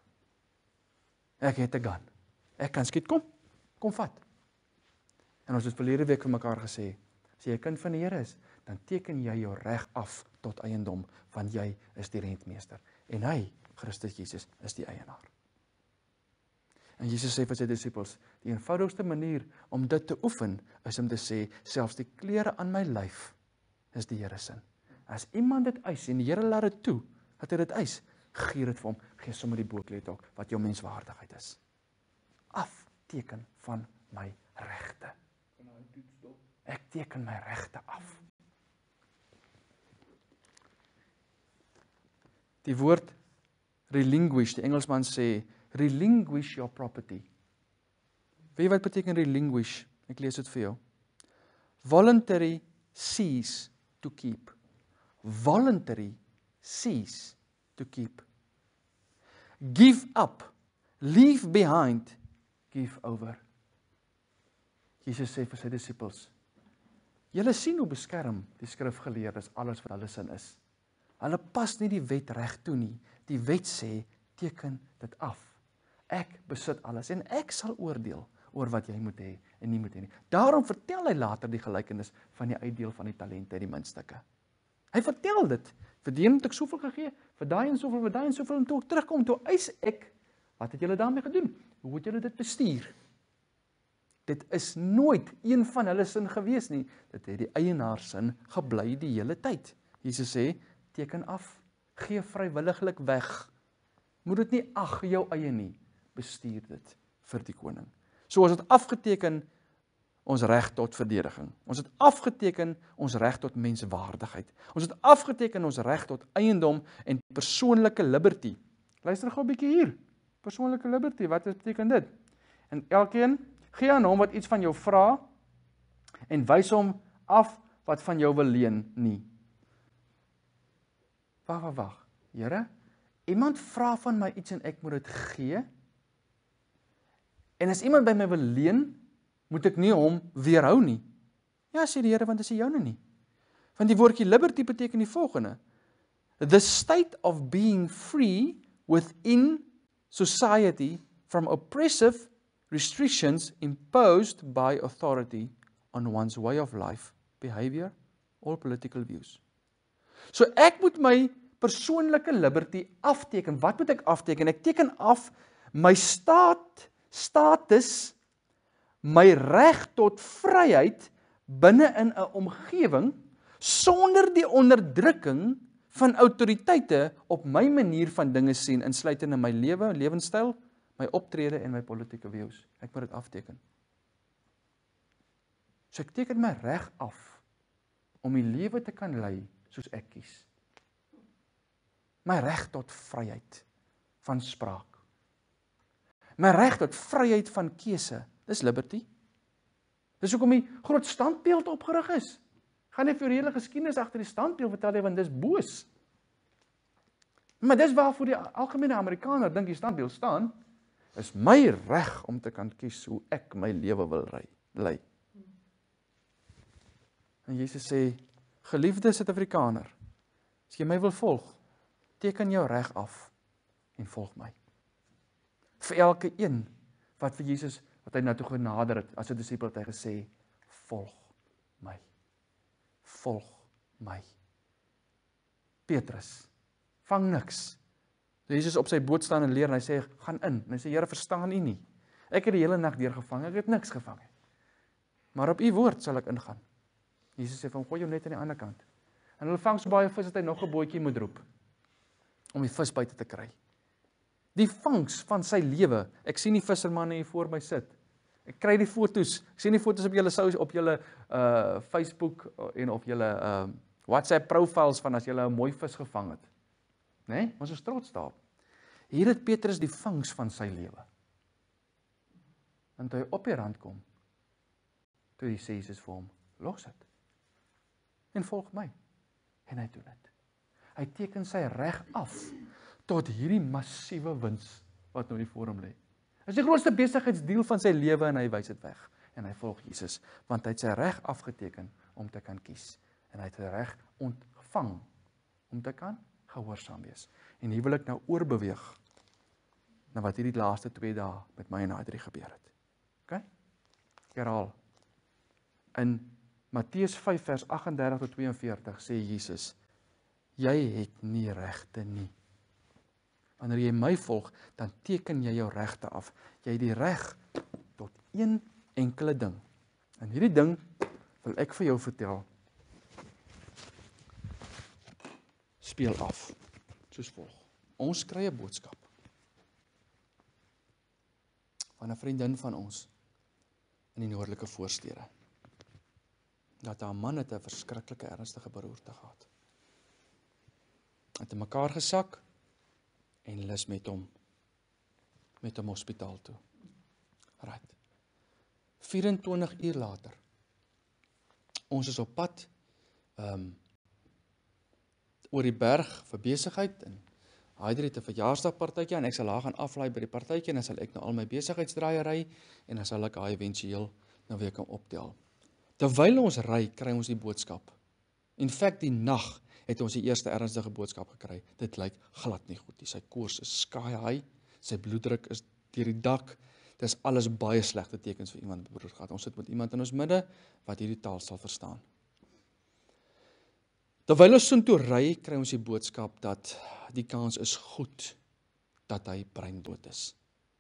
Ek het 'n gun. Ek kan skiet, kom, kom vat. En ons het verlede week vir mekaar gesê, as jy 'n kind van die Here is, dan teken jy jou reg af tot eiendom, want jy is die rentmeester. En hy, Christus Jesus, is die eienaar. En Jesus sê vir sy disippels, die eenvoudigste manier om dit te oefen, is om te sê, selfs die klere aan my lyf, is die Here se. As iemand dit eis, en die Here laat dit toe, dat hy dit eis, gee dit vir hom, gee sommer die boeklet ook, wat jou menswaardigheid is. Afteken van my regte. Ek teken my regte af. Die woord relinquish, die Engelsman sê, relinquish your property. Weet jy wat beteken relinquish? Ek lees dit vir jou. Voluntary cease to keep. Voluntary cease to keep. Give up, leave behind, give over. Jesus sê vir sy disippels, julle sien hoe beskerm die skrifgeleerdes alles wat hulle sin is. Hulle pas nie die wet reg toe nie. Die wet sê, teken dit af. Ek besit alles en ek sal oordeel oor wat jy moet hê en nie moet hê nie. Daarom vertel hy later die gelykenis van die uitdeel van die talente en die muntstukke. Hy vertel dit, vir die een het ek soveel gegee, vir daai en soveel, vir daai en soveel, en toe ek terugkom, toe eis ek, wat het julle daarmee gedoen? Hoe het julle dit bestuur? Dit is nooit een van hulle sin gewees nie, dit het die eienaar sin gebly die hele tyd. Jesus sê, teken af, gee vrywilliglik weg, moet dit nie ag jou eie nie, bestuur dit vir die koning. So ons het afgeteken ons reg tot verdediging. Ons het afgeteken ons reg tot menswaardigheid. Ons het afgeteken ons reg tot eiendom en persoonlike liberty. Luister gou 'n bietjie hier. Persoonlike liberty, wat beteken dit? En elkeen gee aan hom wat iets van jou vra en wys hom af wat van jou wil leen nie. Wag, wag, wag. Here, iemand vra van my iets en ek moet dit gee? En as iemand by my wil leen, moet ek nie hom weerhou nie. Ja, sê die Here, want dit is nie joune nie. Want die woordjie liberty beteken die volgende: the state of being free within society from oppressive restrictions imposed by authority on one's way of life, behavior, or political views. So ek moet my persoonlike liberty afteken. Wat moet ek afteken? Ek teken af my staat, status, my reg tot vryheid binne in 'n omgewing sonder die onderdrukking van autoriteite op my manier van dinge sien, insluitend in my lewe, lewenstyl, my optrede en my politieke views. Ek moet dit afteken. So ek teken my reg af om die lewe te kan lei soos ek kies. My reg tot vryheid van spraak. My reg tot vryheid van keuse. Dis liberty. Dis hoekom die groot standbeeld opgerig is. Gaan nie vir die hele geskiedenis agter die standbeeld vertel nie, want dis boos. Maar dis waarvoor die algemene Amerikaner dink die standbeeld staan, is my reg om te kan kies hoe ek my lewe wil lei. En Jesus sê, geliefde Suid-Afrikaner, as jy my wil volg, teken jou reg af en volg my. Vir elke een wat vir Jesus, wat hy nou toe genader het, as 'n disipel het hy gesê, volg my. Volg my. Petrus, vang niks. Jesus op sy boot staan en leer, en hy sê, gaan in. En hy sê, Here, verstaan u nie. Ek het die hele nag deur gevang, ek het niks gevang. Maar op u woord sal ek ingaan. Jesus sê, van gooi jou net aan die ander kant. En hulle vang so baie vis, dat hy nog 'n bootjie moet roep, om die vis buite te kry. Die vangs van sy lewe, ek sien die vissermanne hier voor my sit. Ek kry die foto's, ek sien die foto's op julle sou op julle uh, Facebook en op julle uh, WhatsApp profiles van as julle 'n mooi vis gevang het. Né? Nee? Ons is trots daarop. Hier het Petrus die vangs van sy lewe. En toe hy op die rand kom, toe hy sê Jesus vir hom, los dit. En volg my. En hy doen dit. Hy teken sy reg af tot hierdie massiewe wins wat nou voor hom lê. Dit is die grootste besigheidsdeal van sy lewe en hy wys dit weg. En hy volg Jesus, want hy het sy reg afgeteken om te kan kies. En hy het sy reg ontvang om te kan gehoorsaam wees. En hier wil ek nou oorbeweeg na wat hierdie laaste twee dae met my en Adrie gebeur het. OK? Ek herhaal. In Matteus vyf vers agt en dertig tot twee en veertig sê Jesus, jy het nie regte nie. Wanneer jy my volg, dan teken jy jou regte af. Jy het die reg tot een enkele ding. En hierdie ding wil ek vir jou vertel. Speel af, soos volg. Ons kry 'n boodskap van 'n vriendin van ons in die noordelike voorstede, dat haar man het 'n verskriklike ernstige beroerte gehad. Het in mekaar gesak en hulle is met hom met hom hospitaal toe. Right. vyf-en-twintig uur later. Ons is op pad um, oor die berg vir besigheid en Adrie het 'n verjaarsdagpartytjie en ek sal haar gaan aflaai by die partytjie en dan sal ek nou al my besigheidsdraaie ry en dan sal ek haar éventueel nou weer kan optel. Terwyl ons ry, kry ons die boodskap. In feite die nag het ons die eerste ernstige boodskap gekry. Dit lyk glad nie goed nie. Sy koors is sky high, sy bloeddruk is deur die dak. Dis alles baie slegte tekens vir iemand wat beroerd gehad. Ons sit met iemand in ons midde wat hierdie taal sal verstaan. Terwyl ons soontoe ry, kry ons die boodskap dat die kans is goed dat hy breindood is.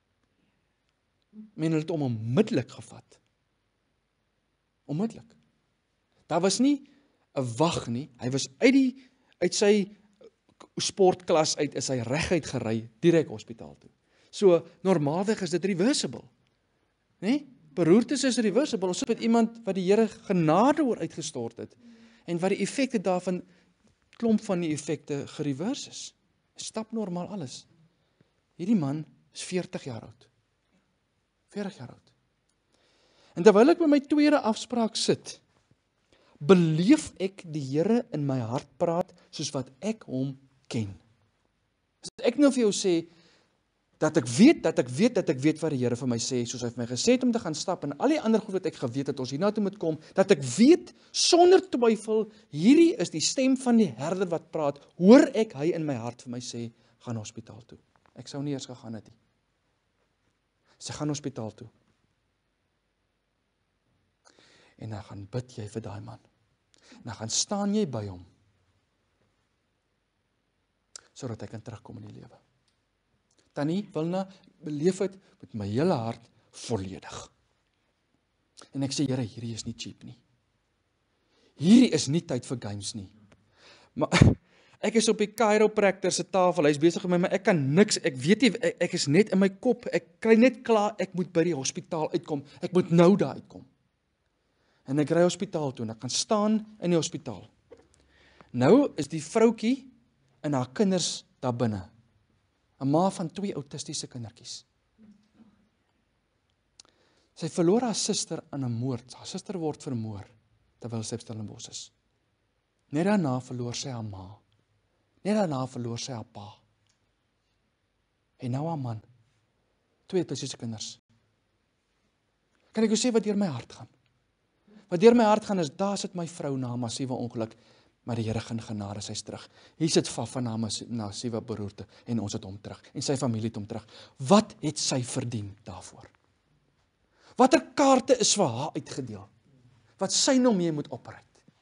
Men het hom onmiddellik gevat. Onmiddellik. Daar was nie 'n wag nie. Hy was uit die uit sy sportklas uit, is hy reguit gery direk hospitaal toe. So normaalweg is dit reversible. Né? Beroertes is reversible. Ons sit met iemand wat die Here genade oor uitgestort het en wat die effekte daarvan, klomp van die effekte gereverse is. Stap normaal alles. Hierdie man is veertig jaar oud. veertig jaar oud. En terwyl ek by my tweede afspraak sit, beleef ek die Here in my hart praat soos wat ek hom ken. As ek nou vir jou sê, Dat ek weet, dat ek weet, dat ek weet wat die Here vir my sê, soos hy vir my gesê het om te gaan stap, en al die ander goed wat ek geweet het, ons hiernatoe moet kom, dat ek weet, sonder twyfel, hierdie is die stem van die herder wat praat, hoor ek hy in my hart vir my sê, gaan hospitaal toe. Ek sou nie eers gegaan het nie. Sy gaan hospitaal toe. En dan gaan bid jy vir daai man. En dan gaan staan jy by hom, sodat hy kan terugkom in die lewe. Tannie Wilna beleef het met my hele hart volledig. En ek sê, Here, hierdie is nie cheap nie. Hierdie is nie tyd vir games nie. Maar ek is op die chiropractor se tafel, hy is besig met my, maar ek kan niks, ek weet nie, ek, ek is net in my kop, ek kry net klaar, ek moet by die hospitaal uitkom, ek moet nou daar uitkom. En ek ry hospitaal toe, en ek kan staan in die hospitaal. Nou is die vroukie en haar kinders daar binne. 'n Ma van twee autistiese kindertjies. Sy verloor haar suster aan 'n moord. Haar suster word vermoor terwyl sy op Stellenbosch is. Net daarna verloor sy haar ma. Net daarna verloor sy haar pa. En nou haar man. Twee autistiese kinders. Kan ek jou sê wat deur my hart gaan? Wat deur my hart gaan is, daar sit my vrou na 'n massiewe ongeluk, maar die Here gaan genade, sy's terug. Hier sit Fafa na 'n massiewe beroerte, en ons het hom terug, en sy familie het hom terug. Wat het sy verdien daarvoor? Watter kaarte is vir haar uitgedeel, wat sy nou mee moet opreik?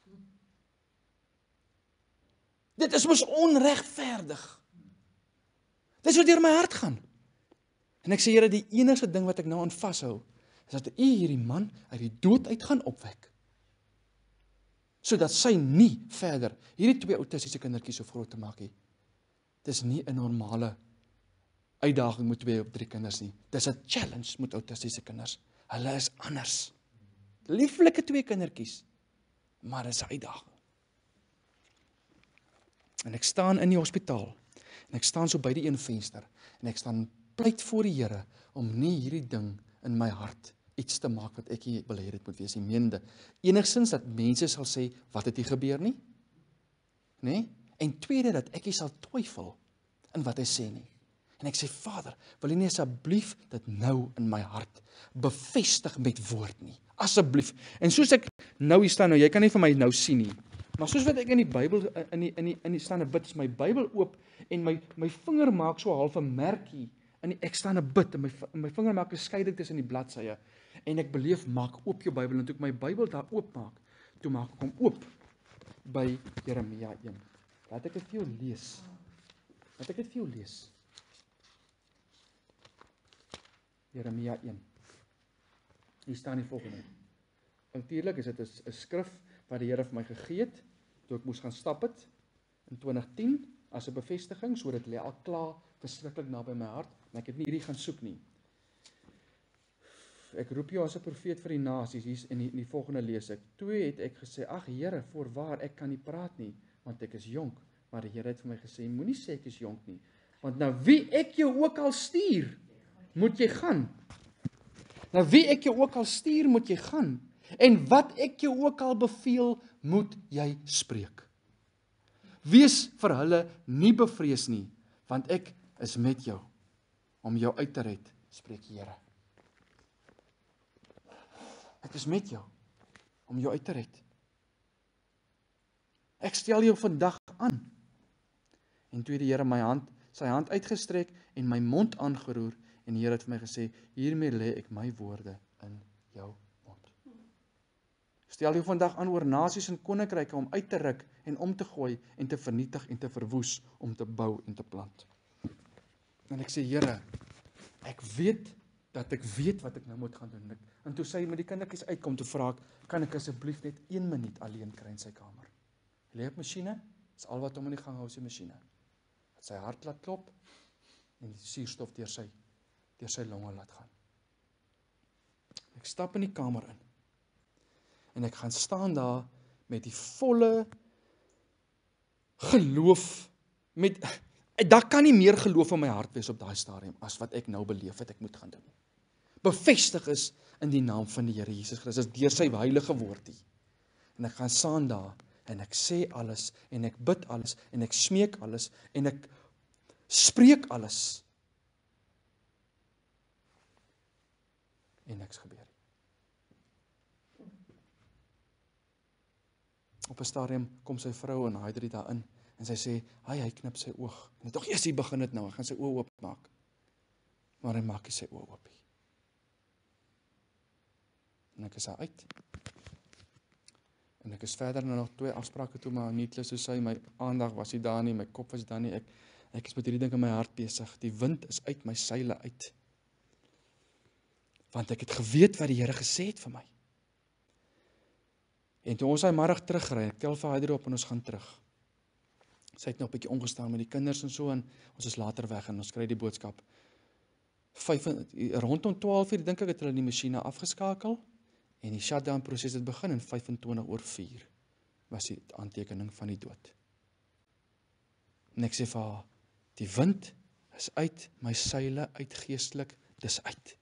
Dit is mos onregverdig. Dit is wat deur my hart gaan. En ek sê, Here, die enigste ding wat ek nou aan vashou, is dat U hierdie man uit die dood uit gaan opwek. Sodat sy nie verder hierdie twee autistiese kindertjies so groot te maak nie. Dis nie 'n normale uitdaging met twee of drie kinders nie. Dis 'n challenge met autistiese kinders. Hulle is anders. Lieflike twee kindertjies, maar dis 'n uitdaging. En ek staan in die hospitaal, en ek staan so by die een venster, en ek staan pleit voor die Here, om nie hierdie ding in my hart iets te maak wat ek nie wil hê dit moet wees, die menende. Enigstens dat mense sal sê, wat het hier gebeur nie? Nee? En tweede, dat ek nie sal twyfel in wat hy sê nie. En ek sê, Vader, wil U nie asseblief dit nou in my hart bevestig met woord nie? Asseblief. En soos ek nou hier staan, nou jy kan nie vir my nou sien nie, maar soos wat ek in die Bybel, in die, in die, in die staan en bid, is my Bybel oop, en my, my vinger maak so half 'n merkie, en ek staan en bid, en my, my vinger maak 'n skeiding tussen die bladsye, en ek beleef, maak oop jou Bybel, en toe ek my Bybel daar oop maak, toe maak ek hom oop, by Jeremia een. Laat ek dit vir jou lees. Laat ek dit vir jou lees. Jeremia een. Hier staan die volgende. Natuurlik is dit 'n skrif wat die Here vir my gegee het, toe ek moes gaan stap het, in twintig tien, as 'n bevestiging, so dit lê al klaar, verskriklik naby my hart, maar ek het nie hierdie gaan soek nie. Ek roep jou as 'n profeet vir die nasies, hier in die, in die volgende lees ek. Toe het ek gesê, ag Here, voorwaar, ek kan nie praat nie, want ek is jonk. Maar die Here het vir my gesê, moenie sê ek is jonk nie, want na wie ek jou ook al stuur, moet jy gaan. Na wie ek jou ook al stuur, moet jy gaan. En wat ek jou ook al beveel, moet jy spreek. Wees vir hulle nie bevrees nie, want ek is met jou, om jou uit te red, spreek die Here. Ek is met jou, om jou uit te red. Ek stel jou vandag aan. En toe het die Here my hand, sy hand uitgestrek, en my mond aangeroer, en die Here het vir my gesê, hiermee lê ek my woorde in jou mond. Stel jou vandag aan oor nasies en koninkryke, om uit te ruk, en om te gooi, en te vernietig, en te verwoes, om te bou en te plant. En ek sê, Here, ek weet, dat ek weet wat ek nou moet gaan doen. En toe sy met die kindertjies uitkom, toe vra ek, kan ek asseblief net een minuut alleen kry in sy kamer? Lê op masjiene, is al wat hom in die gang hou, sy masjiene. Dat sy hart laat klop, en die suurstof deur sy, deur sy longe laat gaan. Ek stap in die kamer in, en ek gaan staan daar, met die volle geloof, met, daar kan nie meer geloof in my hart wees op daai stadium, as wat ek nou beleef het, ek moet gaan doen. Bevestig is in die naam van die Here Jesus Christus, deur sy heilige woord hier. En ek gaan staan daar, en ek sê alles, en ek bid alles, en ek smeek alles, en ek spreek alles. en niks gebeur nie. Op 'n stadium kom sy vrou en hy het dit daarin en sy sê, hy, hy knip sy oog. En tog eers hy begin dit nou, hy gaan sy oë oopmaak. Maar hy maak nie sy oë oop nie. En ek is daar uit. En ek is verder na nog twee afsprake toe, maar needless to say, my aandag was nie daar nie, my kop was daar nie, ek, ek is met hierdie ding in my hart besig, die wind is uit my seile uit. Want ek het geweet wat die Here gesê het vir my. En toe ons hy middag terugry, ek tel vir hy op en ons gaan terug. Sy het nog 'n bietjie ongestaan met die kinders en so, en ons is later weg en ons kry die boodskap. Vyf, rondom twaalf uur, dink ek, het hulle die masjiene afgeskakel, en die shutdown proses het begin, en vyfentwintig oor vier was die aantekening van die dood. En ek sê vir haar, die wind is uit, my seile uit geestelik, dis uit.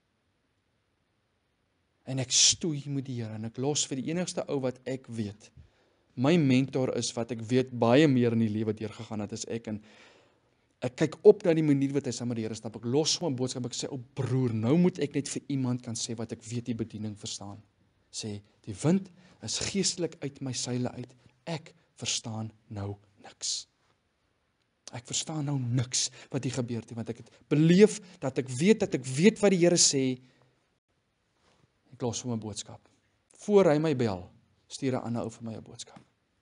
En ek stoei met die Here, en ek los vir die enigste ou wat ek weet. My mentor is wat ek weet baie meer in die lewe deurgegaan het as ek, en ek kyk op na die manier wat hy saam met die Here stap, ek los so 'n boodskap, ek sê, o broer, nou moet ek net vir iemand kan sê wat ek weet die bediening verstaan. Sê, die wind is geestelik uit my seile uit, ek verstaan nou niks. Ek verstaan nou niks wat hier gebeur het, want ek het beleef dat ek weet, dat ek weet wat die Here sê. Ek los hom 'n boodskap. Voor hy my bel, stuur 'n ander ou vir my 'n boodskap.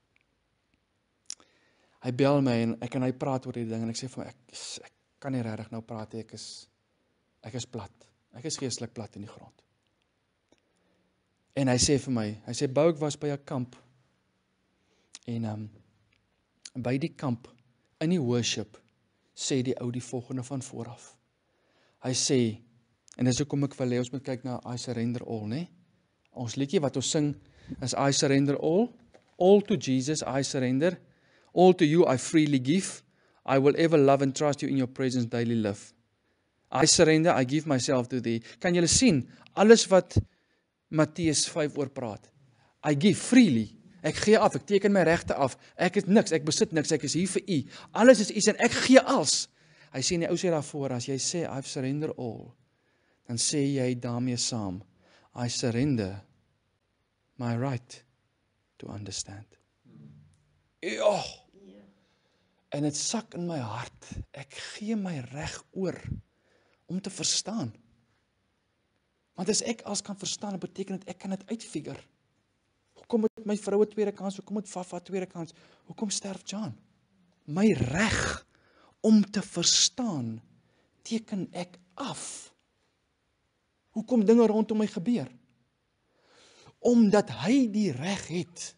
Hy bel my en ek en hy praat oor die ding en ek sê vir my, ek, ek kan nie regtig nou praat, ek is, ek is plat. Ek is geestelik plat in die grond. En hy sê vir my, hy sê, Bou, ek was by 'n kamp. En um, by die kamp, in die worship, sê die ou die volgende van vooraf. Hy sê, en dis hoekom ek wil hê ons moet kyk na I Surrender All, né? Ons liedjie wat ons sing is I Surrender All, all to Jesus I surrender, all to you I freely give, I will ever love and trust you in your presence daily live. I surrender, I give myself to thee. Kan julle sien, alles wat Matteus vyf oor praat, I give freely, ek gee af, ek teken my regte af, ek het niks, ek besit niks, ek is hier vir u, alles is iets en ek gee als. Hy sê in die ou sê daarvoor, as jy sê, I surrender all, dan sê jy daarmee saam, I surrender my right to understand. Ja, en dit sak in my hart, ek gee my reg oor om te verstaan. Want as ek als kan verstaan, beteken dit ek kan dit uitfigure. Hoekom het my vrou 'n tweede kans, hoekom het Fafa 'n tweede kans, hoekom sterf John? My reg om te verstaan, teken ek af. Hoekom dinge rondom my gebeur? Omdat hy die reg het,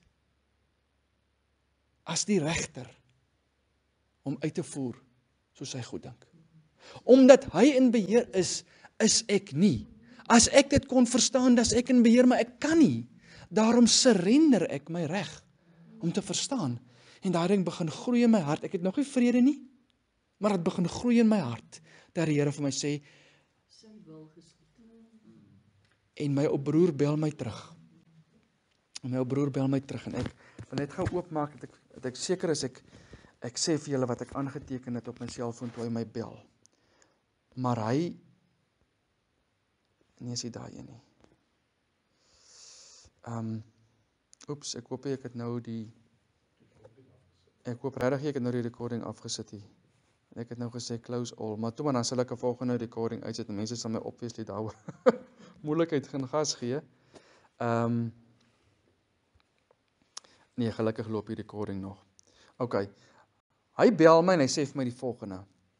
as die regter, om uit te voer, soos hy goed dink. Omdat hy in beheer is, is ek nie. As ek dit kon verstaan, dis ek in beheer, maar ek kan nie. Daarom surrender ek my reg, om te verstaan. En daai ding begin groei in my hart, ek het nog nie vrede nie, maar dit begin groei in my hart, dat die Here vir my sê, Sy wil geskied. en my ou broer bel my terug. En my ou broer bel my terug, en ek wil net gou oopmaak, dat ek, dat ek seker is, ek, ek sê vir julle wat ek aangeteken het op my selfoon toe hy my bel. Maar hy, nee, is hy daai een nie. Um, oeps, ek hoop ek het nou die, ek hoop regtig ek het nou die recording afgesit hier. Ek het nou gesê close all, maar toe maar dan sal ek 'n volgende recording uitsit en mense sal my obviously daaroor moeilikheid gaan gas gee. Um, nee, gelukkig loop die recording nog. OK. Hy bel my en hy sê vir my die volgende.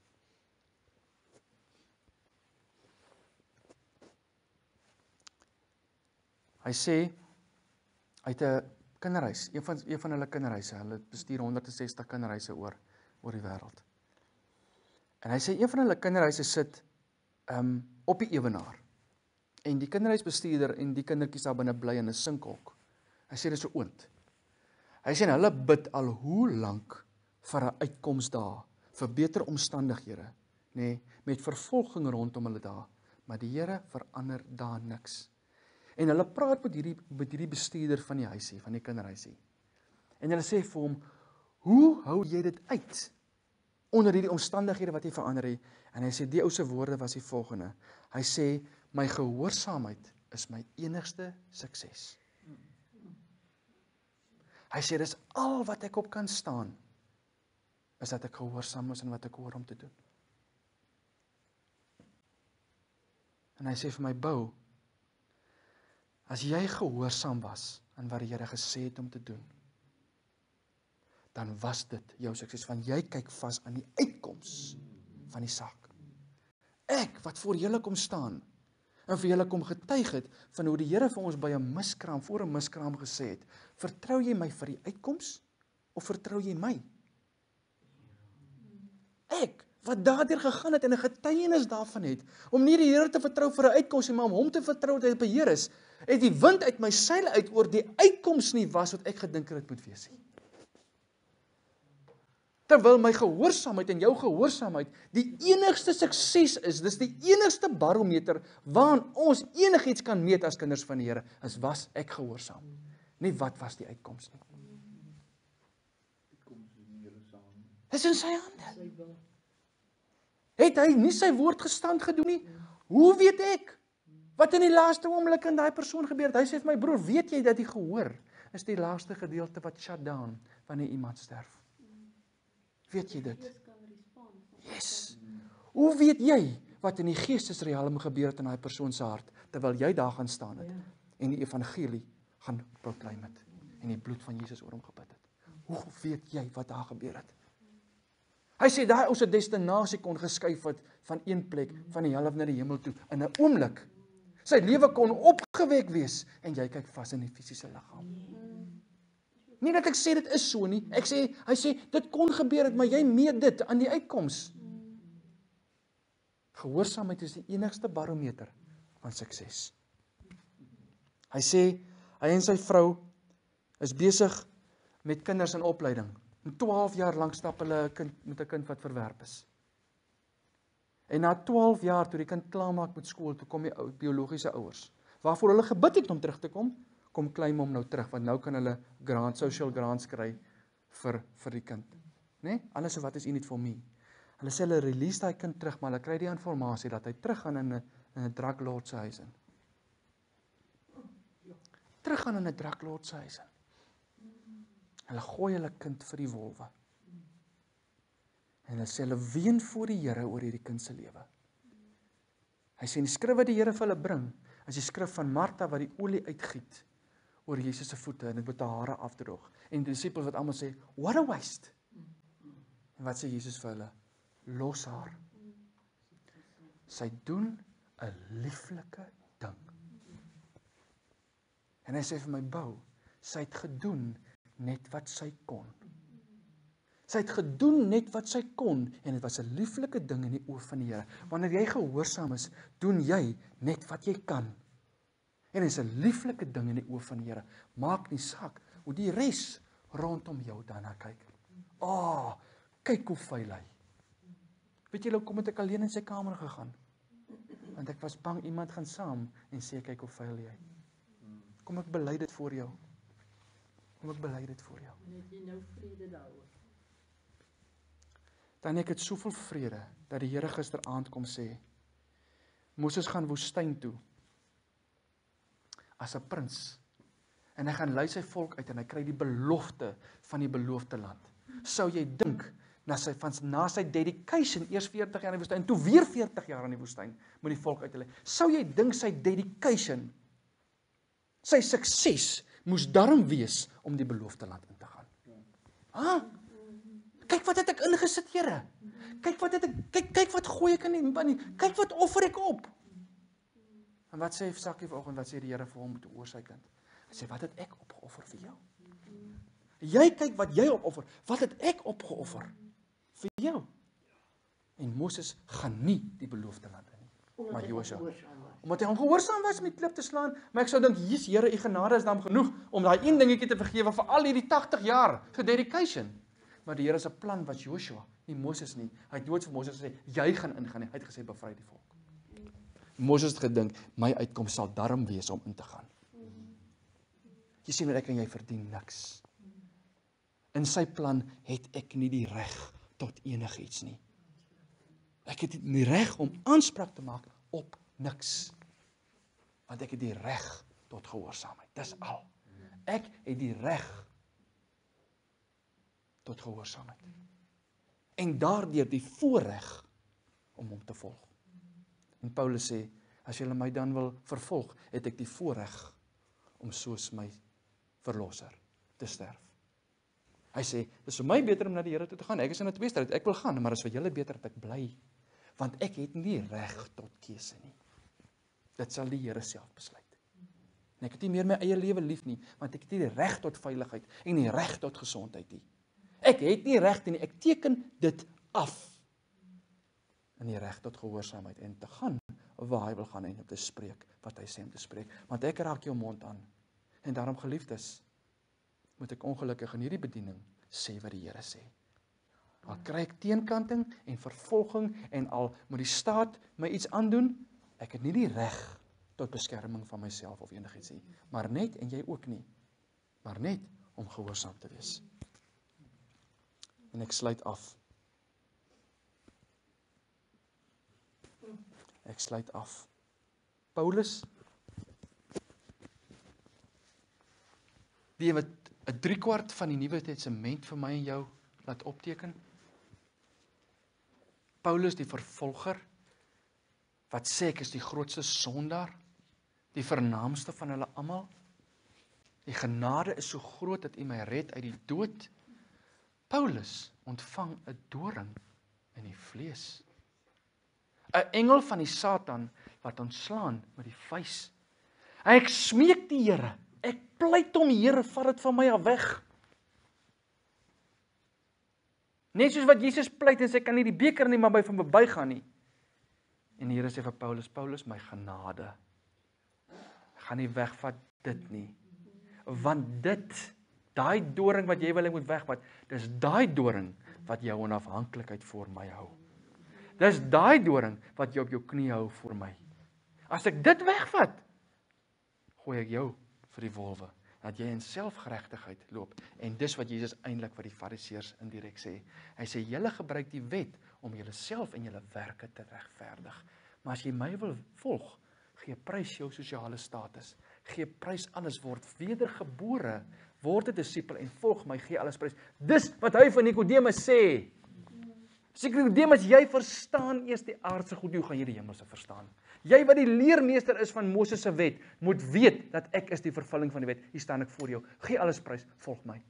Hy sê, hy het 'n kinderhuis, een van, een van hulle kinderhuise, hulle bestuur honderd sestig kinderhuise oor, oor die wêreld. En hy sê, een van hulle kinderhuise sit um, op die ewenaar. En die kinderhuisbestuurder en die kindertjies daar binne bly in 'n sinkhok. Hy sê, dit is 'n oond. Hy sê, hulle bid al hoe lank vir 'n uitkoms daar, vir beter omstandighede, nee, met vervolging rondom hulle daar, maar die Here verander daar niks. En hulle praat met hierdie, met hierdie bestuurder van die huisie, van die kinderhuisie. En hulle sê vir hom, hoe hou jy dit uit, onder hierdie omstandighede wat jy verander het? En hy sê, die ou se woorde was die volgende. Hy sê, my gehoorsaamheid is my enigste sukses. Hy sê, dis al wat ek op kan staan, is dat ek gehoorsaam is in wat ek hoor om te doen. En hy sê vir my, Bou, as jy gehoorsaam was aan wat die Here gesê het om te doen, dan was dit jou sukses, want jy kyk vas aan die uitkoms van die saak. Ek, wat voor julle kom staan, en vir julle kom getuig het, van hoe die Here vir ons by 'n miskraam, voor 'n miskraam gesê het, vertrou jy my vir die uitkoms, of vertrou jy my? Ek, wat daardeur gegaan het en 'n getuienis daarvan het, om nie die Here te vertrou vir 'n uitkoms nie, maar om hom te vertrou dat hy beheer is, het die wind uit my seile uit oor die uitkoms nie was wat ek gedink het dit moet wees nie. Terwyl my gehoorsaamheid en jou gehoorsaamheid die enigste sukses is, dis die enigste barometer waaraan ons enigiets kan meet as kinders van die Here, is was ek gehoorsaam. Nie wat was die uitkoms nie. Dis in sy hande. Het hy nie sy woord gestand gedoen nie? Hoe weet ek wat in die laaste oomblik in daai persoon gebeur het? Hy sê vir my, broer, weet jy dat die gehoor is die laaste gedeelte wat shut down wanneer iemand sterf? Weet jy dit? Yes. Hoe weet jy wat in die geestesrealm gebeur het in daai persoon se hart, terwyl jy daar gaan staan het en die evangelie gaan proclaim het en die bloed van Jesus oor hom gebid het? Hoe weet jy wat daar gebeur het? Hy sê daai ou se destinasie kon geskuif het van een plek van die hel af na die hemel toe in 'n oomblik. Sy lewe kon opgewek wees en jy kyk vas in die fisiese liggaam. Nie dat ek sê dit is so nie. Ek sê, hy sê, dit kon gebeur het, maar jy meet dit aan die uitkoms. Gehoorsaamheid is die enigste barometer van sukses. Hy sê, hy en sy vrou is besig met kinders in opleiding. En twaalf jaar lank stap hulle kind, met 'n kind wat verwerp is. En na twaalf jaar, toe die kind klaarmaak met skool, toe kom die ou, biologiese ouers, waarvoor hulle gebid het om terug te kom, kom claim hom nou terug, want nou kan hulle grant, social grants kry vir, vir die kind. Nee? Alles so, wat is in it for me? Hulle sê hulle release daai kind terug, maar hulle kry die informasie dat hy terug gaan in 'n in 'n drug lord se huis in. Terug gaan in 'n drug lord se huis in. Hulle gooi hulle kind vir die wolwe. En hulle sê hulle ween voor die Here oor hierdie kind se lewe. Hy sê die skrif wat die Here vir hulle bring, is die skrif van Martha wat die olie uitgiet oor Jesus se voete en dit met haar hare afdroog. En die disippels wat almal sê, what a waste. En wat sê Jesus vir hulle? Los haar. Sy doen 'n lieflike ding. En hy sê vir my, Bou, sy het gedoen net wat sy kon. Sy het gedoen net wat sy kon, en dit was 'n lieflike ding in die oë van die Here. Wanneer jy gehoorsaam is, doen jy net wat jy kan. En dit is 'n lieflike ding in die oë van die Here. Maak nie saak hoe die res rondom jou daarna kyk. Ah, oh, kyk hoe vuil hy. Weet julle, kom het ek alleen in sy kamer gegaan? Want ek was bang iemand gaan saam en sê, kyk hoe vuil jy. Kom ek bely dit voor jou. Kom ek bely dit voor jou. En het jy nou vrede daaroor? Dan ek het soveel vrede, dat die Here gisteraand kom sê, Moses gaan woestyn toe, as 'n prins, en hy gaan lei sy volk uit, en hy kry die belofte van die beloofde land. Sou jy dink, na sy, van, na sy dedication, eers veertig jaar in die woestyn, toe weer veertig jaar in die woestyn, moet die volk uitlei. Sou jy dink sy dedication, sy sukses, moes daarom wees, om die beloofde land in te gaan? Ha? Kyk wat het ek ingesit, Here. Kyk wat het ek, kyk, kyk wat gooi ek in die, kyk wat offer ek op. En wat sê Sakkie vanoggend, wat sê die Here vir hom toe oor sy kind? Hy sê, wat het ek opgeoffer vir jou? Jy kyk wat jy opoffer, wat het ek opgeoffer vir jou? En Moses gaan nie die beloofde land in, maar Josua. Omdat hy ongehoorsaam was met klip te slaan, maar ek sou dink, Jesus, Here, u genade is dan genoeg, om daai een dingetjie te vergewe vir al hierdie tagtig jaar, vir dedication. Maar die Here se plan was Joshua, nie Moses nie. Hy het nooit vir Moses gesê, jy gaan ingaan nie. Hy het gesê, bevry die volk. Moses het gedink, my uitkoms sal darm wees om in te gaan. Jy sien wat ek en jy verdien niks. In sy plan het ek nie die reg tot enigiets nie. Ek het nie reg om aanspraak te maak op niks. Want ek het die reg tot gehoorsaamheid. Dis al. Ek het die reg tot gehoorsaamheid. En daardeur die voorreg om hom te volg. En Paulus sê, as julle my dan wil vervolg, het ek die voorreg om soos my verlosser te sterf. Hy sê, dis vir my beter om na die Here toe te gaan. Ek is in 'n tweestryd, ek wil gaan, maar dis vir julle beter dat ek bly. Want ek het nie reg tot keuse nie. Dit sal die Here self besluit. En ek het nie meer my eie lewe lief nie, want ek het nie die reg tot veiligheid en die reg tot gesondheid nie. Ek het nie reg nie, ek teken dit af. In die reg tot gehoorsaamheid en te gaan waar hy wil gaan en om te spreek wat hy sê om te spreek. Want ek raak jou mond aan. En daarom geliefdes, moet ek ongelukkig in hierdie bediening sê wat die Here sê. Al kry ek teenkanting en vervolging en al moet die staat my iets aandoen, ek het nie die reg tot beskerming van myself of enigiets nie, maar net, en jy ook nie, maar net om gehoorsaam te wees. En ek sluit af. Ek sluit af. Paulus, die wat 'n driekwart van die Nuwe Testament vir my en jou laat opteken. Paulus die vervolger, wat sê ek is die grootste sondaar, die vernaamste van hulle almal. Die genade is so groot dat U my red uit die dood. Paulus ontvang 'n doring in die vlees. 'n Engel van die Satan wat ontslaan met die vuis. Ek smeek die Here, ek pleit hom, Here, vat dit van my af weg. Net soos wat Jesus pleit en sê, ek kan nie die beker nie maar by van verby gaan nie. En die Here sê vir Paulus, Paulus, my genade gaan nie wegvat dit nie. Want dit, daai doring wat jy wil ek moet wegvat, dis daai doring wat jou in afhanklikheid voor my hou. Dis daai doring wat jou op jou knie hou voor my. As ek dit wegvat, gooi ek jou vir die wolwe, dat jy in selfgeregtigheid loop. En dis wat Jesus eintlik wat die Fariseërs indirek sê. Hy sê, julle gebruik die wet om julleself en julle werke te regverdig. Maar as jy my wil volg, gee prys jou sosiale status. Gee prys alles, word wedergebore, word 'n disipel en volg my, gee alles prys. Dis wat hy van Nikodemus sê. Sê Nikodemus, jy verstaan eers die aardse goed, hoe gaan jy die hemelse verstaan? Jy wat die leermeester is van Moses se wet, moet weet dat ek is die vervulling van die wet. Hier staan ek voor jou. Gee alles prys, volg my.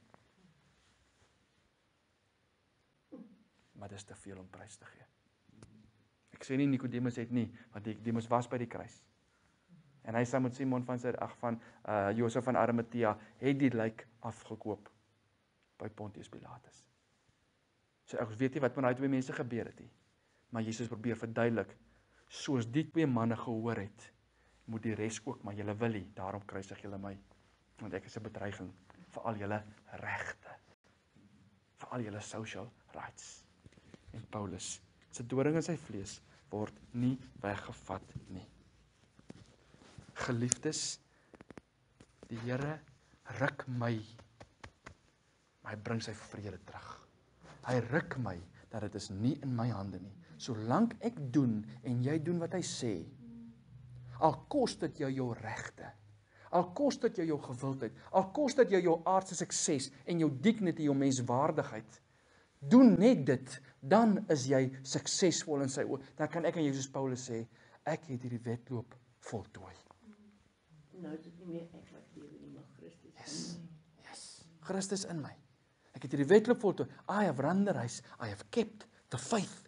Maar dis te veel om prys te gee. Ek sê nie Nikodemus het nie, want Nikodemus was by die kruis. En hy saam met Simon van sy ag van uh, Josef van Arimatea het die lijk afgekoop by Pontius Pilatus. So ek weet nie wat met daai twee mense gebeur het nie. Maar Jesus probeer verduidelik, soos die twee manne gehoor het, moet die res ook, maar julle wil nie, daarom kruisig julle my. Want ek is 'n bedreiging vir al julle regte, vir al julle social rights. En Paulus, sy doring in sy vlees word nie weggevat nie. Geliefdes, die Here ruk my, maar hy bring sy vrede terug. Hy ruk my, dat dit is nie in my hande nie. Solank ek doen, en jy doen wat hy sê, al kos dit jou jou regte, al kos dit jou jou gewildheid, al kos dit jou jou aardse sukses, en jou dignity, jou menswaardigheid, doen net dit, dan is jy suksesvol in sy oë. Dan kan ek aan Jesus Paulus sê, ek het hierdie wedloop voltooi. Nou is dit nie meer ek wat lewe nie, maar Christus Yes, in my. yes, Christus in my. Ek het hierdie wedloop voltooi. I have run the race, I have kept the faith.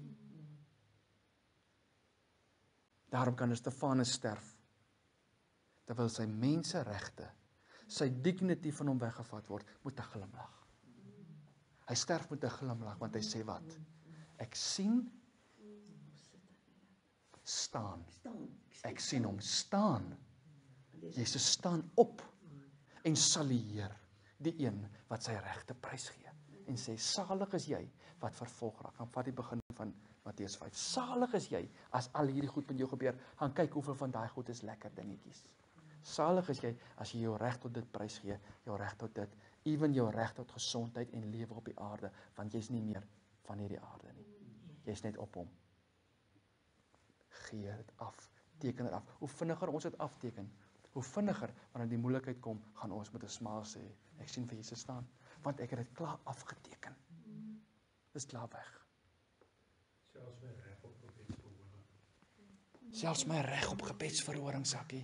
Daarom kan Stefanus sterf, terwyl sy menseregte, sy dignity van hom weggevat word, met 'n glimlag. Hy sterf met 'n glimlag, want hy sê wat? Ek sien, staan. Ek sien hom staan. Jesus staan op en salueer die een wat sy regte prys gee. En sê, salig is jy wat vervolg raak. Gaan vat die begin van Matteus vyf. Salig is jy as al hierdie goed met jou gebeur. Gaan kyk hoeveel van daai goed is lekker dingetjies. Salig is jy as jy jou reg tot dit prys gee, jou reg tot dit, ewen jou reg tot gesondheid en lewe op die aarde, want jy's nie meer van hierdie aarde nie. Jy's net op hom. Gee dit af teken dit af. Hoe vinniger ons dit afteken, hoe vinniger wanneer die moeilikheid kom, gaan ons met 'n smile sê, ek sien vir Jesus staan, want ek het dit klaar afgeteken. Dis klaar weg. Selfs my reg op gebedsverhoring. Selfs my reg op gebedsverhoring, Sakkie.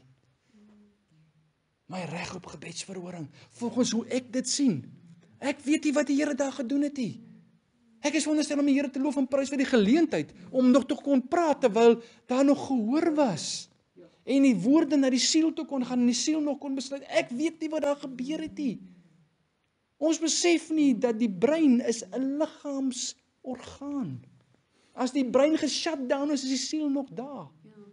My reg op gebedsverhoring, volgens hoe ek dit sien. Ek weet nie wat die Here daar gedoen het nie. Ek is veronderstel om die Here te loof en prys vir die geleentheid om nog te kon praat terwyl daar nog gehoor was. En die woorde na die siel toe kon gaan en die siel nog kon besluit. Ek weet nie wat daar gebeur het nie. Ons besef nie dat die brein is 'n liggaamsorgaan. As die brein geshut down is, is die siel nog daar.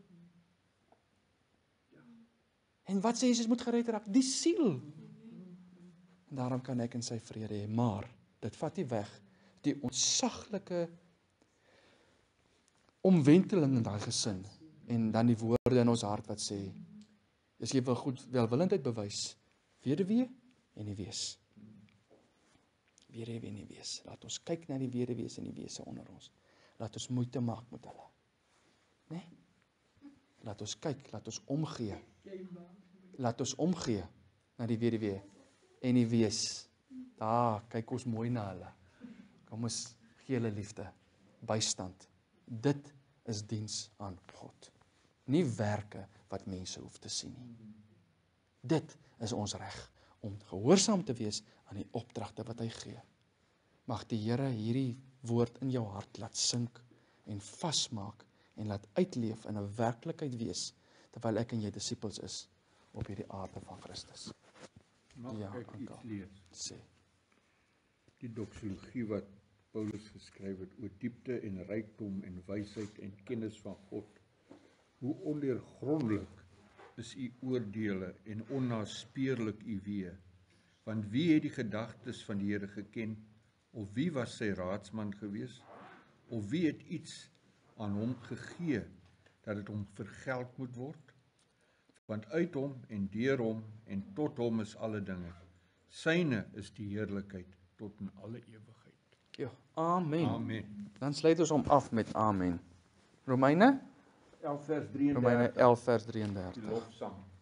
En wat sê Jesus moet gered raak? Die siel. En daarom kan ek in sy vrede hê, maar dit vat nie weg die ontsaglike omwenteling in daai gesin en dan die woorde in ons hart wat sê, as jy wil goed welwillendheid bewys, weduwee en die wees. Weduwee en die wees. Laat ons kyk na die weduwees en die wese onder ons. Laat ons moeite maak met hulle. Né? Nee? Laat ons kyk, laat ons omgee. Laat ons omgee na die weduwee en die wees. Daar, kyk ons mooi na hulle. Kom ons gee hulle liefde, bystand. Dit is diens aan God. Nie werke wat mense hoef te sien nie. Dit is ons reg om gehoorsaam te wees aan die opdragte wat hy gee. Mag die Here hierdie woord in jou hart laat sink en vasmaak en laat uitleef in 'n werklikheid wees terwyl ek en jy disippels is op hierdie aarde van Christus. Mag Ja, ek Anka. iets lees? Sê. Die doxologie wat Paulus geskryf het oor diepte en rykdom en wysheid en kennis van God. Hoe ondeurgrondelik is u oordeele en onnaspeurlik u weë. Want wie het die gedagtes van die Here geken? Of wie was sy raadsman gewees? Of wie het iets aan hom gegee dat dit hom vergeld moet word? Want uit hom en deur hom en tot hom is alle dinge. Syne is die heerlikheid tot in alle ewigheid. Ja, amen. Amen. Dan sluit ons hom af met amen. Romeine elf vers Romeine drieëndertig. elf vers drieëndertig. Die lofsang.